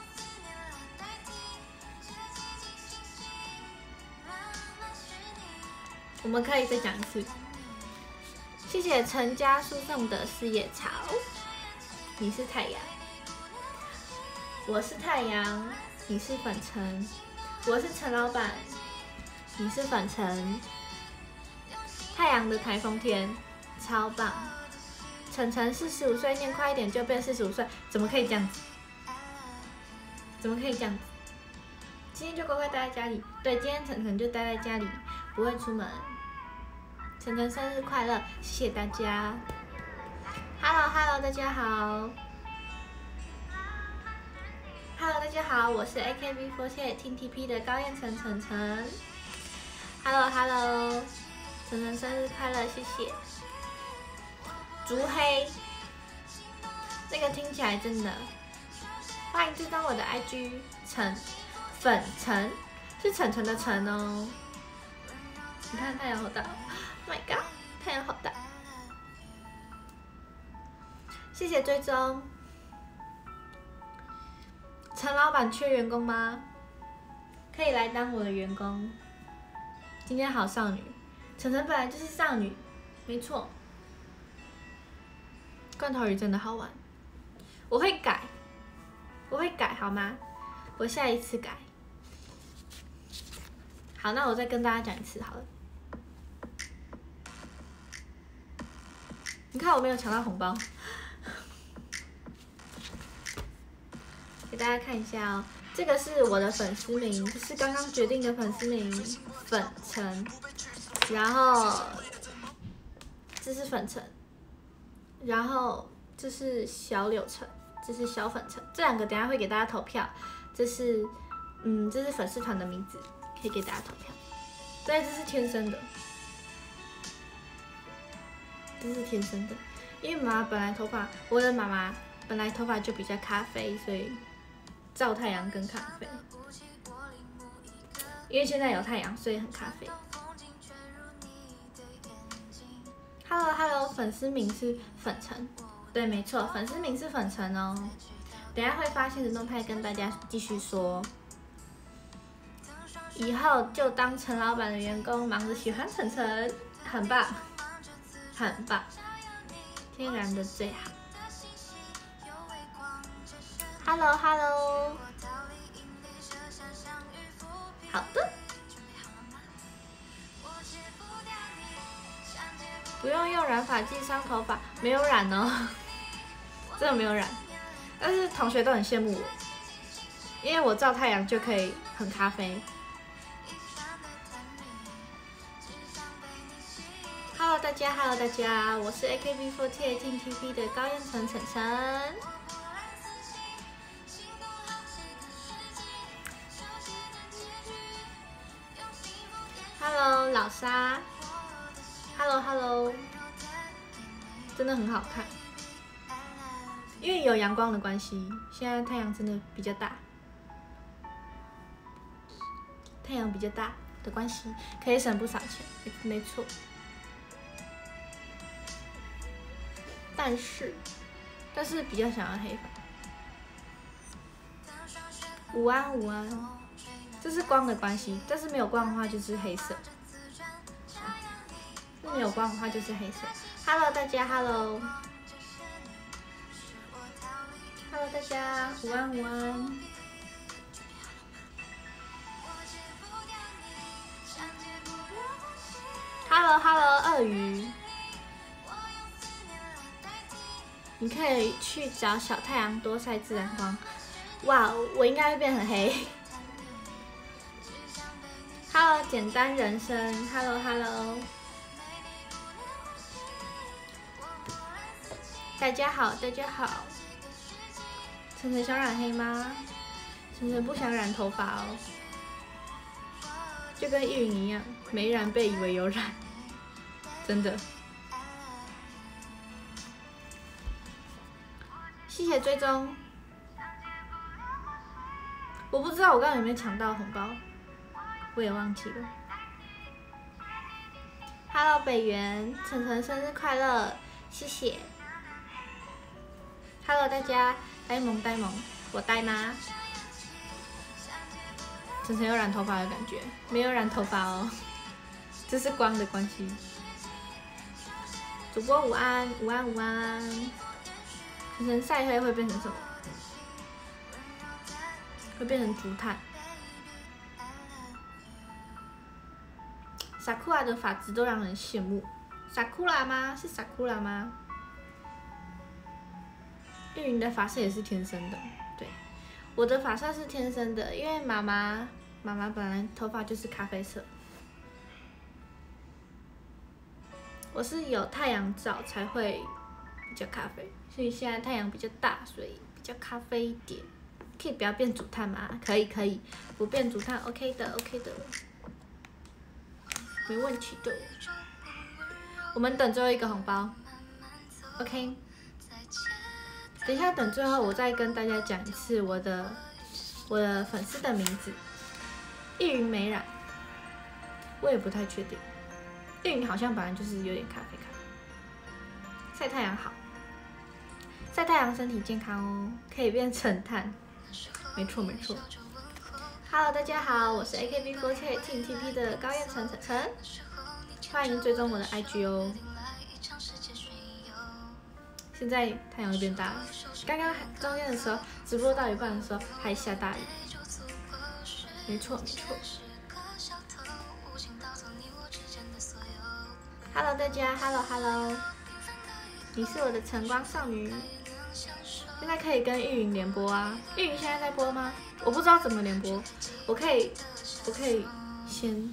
我们可以再讲一次。谢谢陈家输送的四叶草。你是太阳，我是太阳，你是粉尘。我是陈老板，你是粉尘。太阳的台风天，超棒。晨晨是15岁，念快一点就变45岁，怎么可以这样子？怎么可以这样子？今天就乖乖待在家里。对，今天晨晨就待在家里，不会出门。晨晨生日快乐，谢谢大家。Hello， 大家好。Hello， 大家好，我是 AKB48 Team TP 的高彦晨晨晨。Hello， 晨晨生日快乐，谢谢。竹黑，那个听起来真的。欢迎追踪我的 IG 粉尘，是晨晨的晨哦。 你看太阳好大 ，Oh my god， 太阳好大。谢谢追踪。陈老板缺员工吗？可以来当我的员工。今天好少女，晨晨本来就是少女，没错。罐头鱼真的好玩，我会改，好吗？我下一次改。好，那我再跟大家讲一次好了。你看我没有抢到红包，给大家看一下哦。这个是我的粉丝名，这是刚刚决定的粉丝名，粉尘。然后这是粉尘，然后这是小柳橙，这是小粉尘。这两个等一下会给大家投票。这是粉丝团的名字，可以给大家投票。对，这是天生的，这是天生的。因为妈妈本来头发，我的妈妈本来头发就比较咖啡，所以照太阳更咖啡。因为现在有太阳，所以很咖啡。Hello， 粉丝名是粉尘，对，没错，粉丝名是粉尘哦。等一下会发现实动态跟大家继续说。以后就当陈老板的员工，忙着喜欢晨晨，很棒，很棒，天然的最好。Hello， 好的。不用染发剂伤头发，没有染哦，真的没有染。但是同学都很羡慕我，因为我照太阳就可以很咖啡。Hello 大家，我是 AKB48 Team TV 的高彦晨晨晨。Hello 老沙。Hello， 真的很好看，因为有阳光的关系，现在太阳真的比较大，太阳比较大的关系，可以省不少钱，没错。但是比较想要黑发。午安，这是光的关系，但是没有光的话就是黑色。没有光的话就是黑色。Hello 大家 ，Hello 大家，午安。Hello 鳄鱼，你可以去找小太阳多晒自然光。哇，我应该会变很黑。Hello 简单人生 ，Hello。大家好。晨晨想染黑吗？晨晨不想染头发哦，就跟玉云一样，没染被以为有染，真的。谢谢追踪。我不知道我刚刚有没有抢到红包，我也忘记了。Hello 北原，晨晨生日快乐，谢谢。Hello 大家，呆萌，我呆吗？晨晨有染头发的感觉，没有染头发哦，这是光的关系。主播午安。晨晨晒黑会变成什么？会变成竹炭。Sakura 的发质都让人羡慕。Sakura 吗？是 Sakura 吗？玉云的发色也是天生的，对，我的发色是天生的，因为妈妈本来头发就是咖啡色，我是有太阳照才会比较咖啡，所以现在太阳比较大，所以比较咖啡一点。可以不要变竹炭吗？可以，不变竹炭 ，OK 的，没问题的。我们等最后一个红包 ，OK。等一下，等最后我再跟大家讲一次我的粉丝的名字。易云没染，我也不太确定。 玉云好像本来就是有点咖啡。晒太阳好，晒太阳身体健康哦，可以变成碳。没错没错。Hello， 大家好，我是 AKB48 Team TP 的高彦晨，欢迎追踪我的 IG 哦。现在太阳又变大了，刚刚中间的时候，直播到一半的时候还下大雨。没错没错。Hello， 大家 ，Hello， 你是我的晨光少女。现在可以跟玉云联播啊，玉云现在在播吗？我不知道怎么联播，我可以先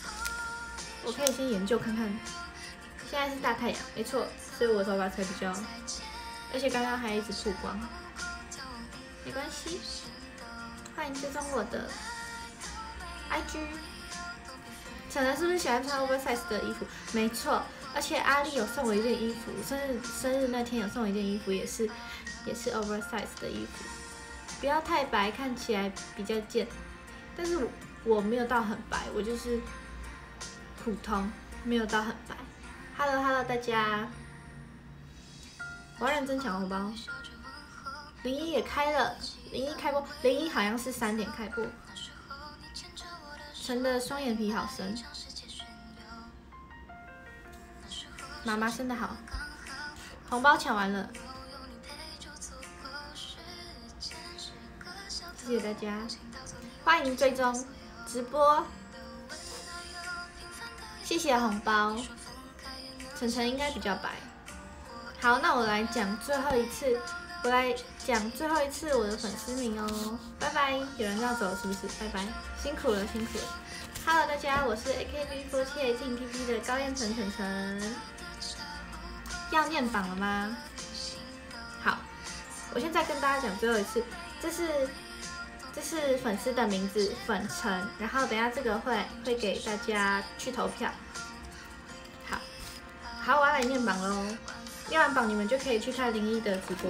研究看看。现在是大太阳，没错，所以我的头发才比较，而且刚刚还一直曝光，没关系。欢迎追踪我的 IG。晨晨是不是喜欢穿 oversize 的衣服？没错，而且阿丽有送我一件衣服，生日那天有送我一件衣服，也是 oversize 的衣服，不要太白，看起来比较贱。但是我没有到很白，我就是普通，没有到很白。Hello， 大家，我要认真抢红包。01也开了，01开播，01好像是3点开播。晨的双眼皮好深，妈妈生的好，红包抢完了，谢谢大家，欢迎追踪直播，谢谢红包，晨晨应该比较白。好，那我来讲最后一次，我的粉丝名哦，拜拜。有人要走是不是？拜拜，辛苦了辛苦了。Hello， 大家，我是 AKB48 Team TP 的高彦晨。要念榜了吗？好，我现在跟大家讲最后一次，这是粉丝的名字粉晨，然后等一下这个会给大家去投票。好，我要来念榜喽。念完榜你们就可以去看01的直播。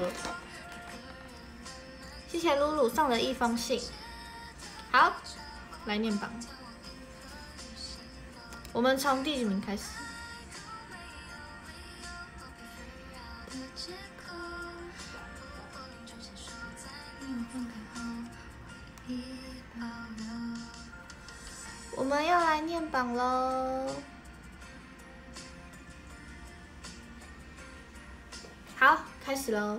谢谢露露送了一封信。好，来念榜。我们从第几名开始？我们要来念榜喽。好，开始喽。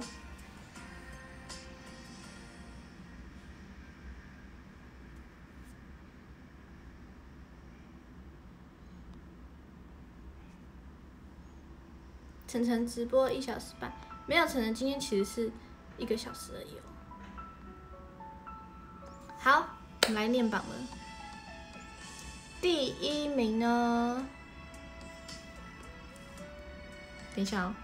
晨晨直播1小时半，没有，晨晨今天其实是1个小时而已哦。好，我们来念榜了。第1名呢？等一下哦。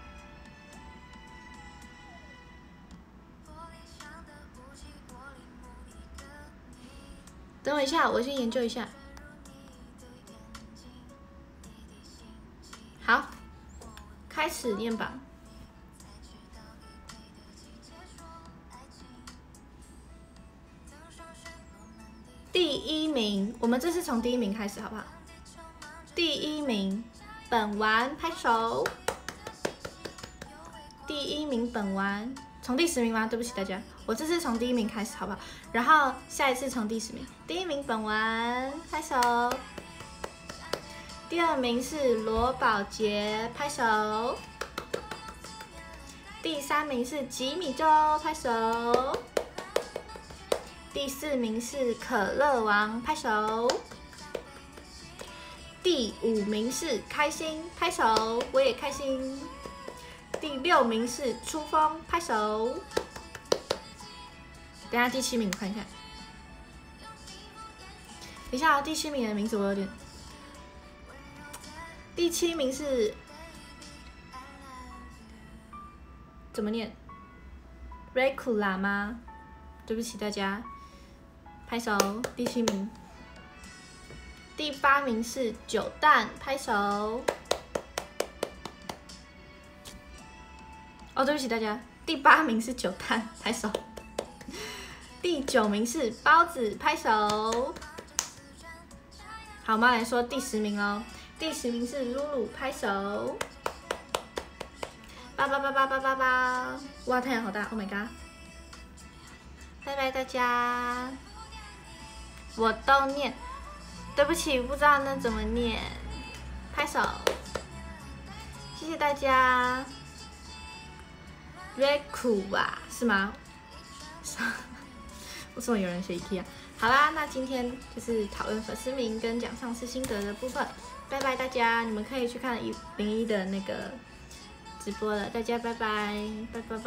等我一下，我先研究一下。好。开始念榜。第1名，我们这次从第1名开始，好不好？第1名，本丸，拍手。第1名，本丸，从第10名吗？对不起大家，我这次从第1名开始，好不好？然后下一次从第10名。第1名，本丸，拍手。第2名是罗宝杰，拍手。第3名是吉米周，拍手。第4名是可乐王，拍手。第5名是开心，拍手，我也开心。第6名是出风，拍手。等一下第7名我看一下，等一下哦，第7名的名字我有点。第7名是怎么念 ？Recula 吗？对不起大家，拍手。第7名。第8名是九蛋，拍手。哦，对不起大家，第8名是九蛋，拍手。第9名是包子，拍手。好，我们来说第10名哦。 第10名是露露，拍手。8888888，哇，太阳好大 ，Oh my god！ 拜拜大家，我都念，对不起，不知道那怎么念，拍手，谢谢大家。Reku 吧，是吗？为什么有人写 IKEA？ 好啦，那今天就是讨论粉丝名跟讲上次心得的部分。拜拜大家，你们可以去看101的那个直播了，大家拜拜，拜拜拜。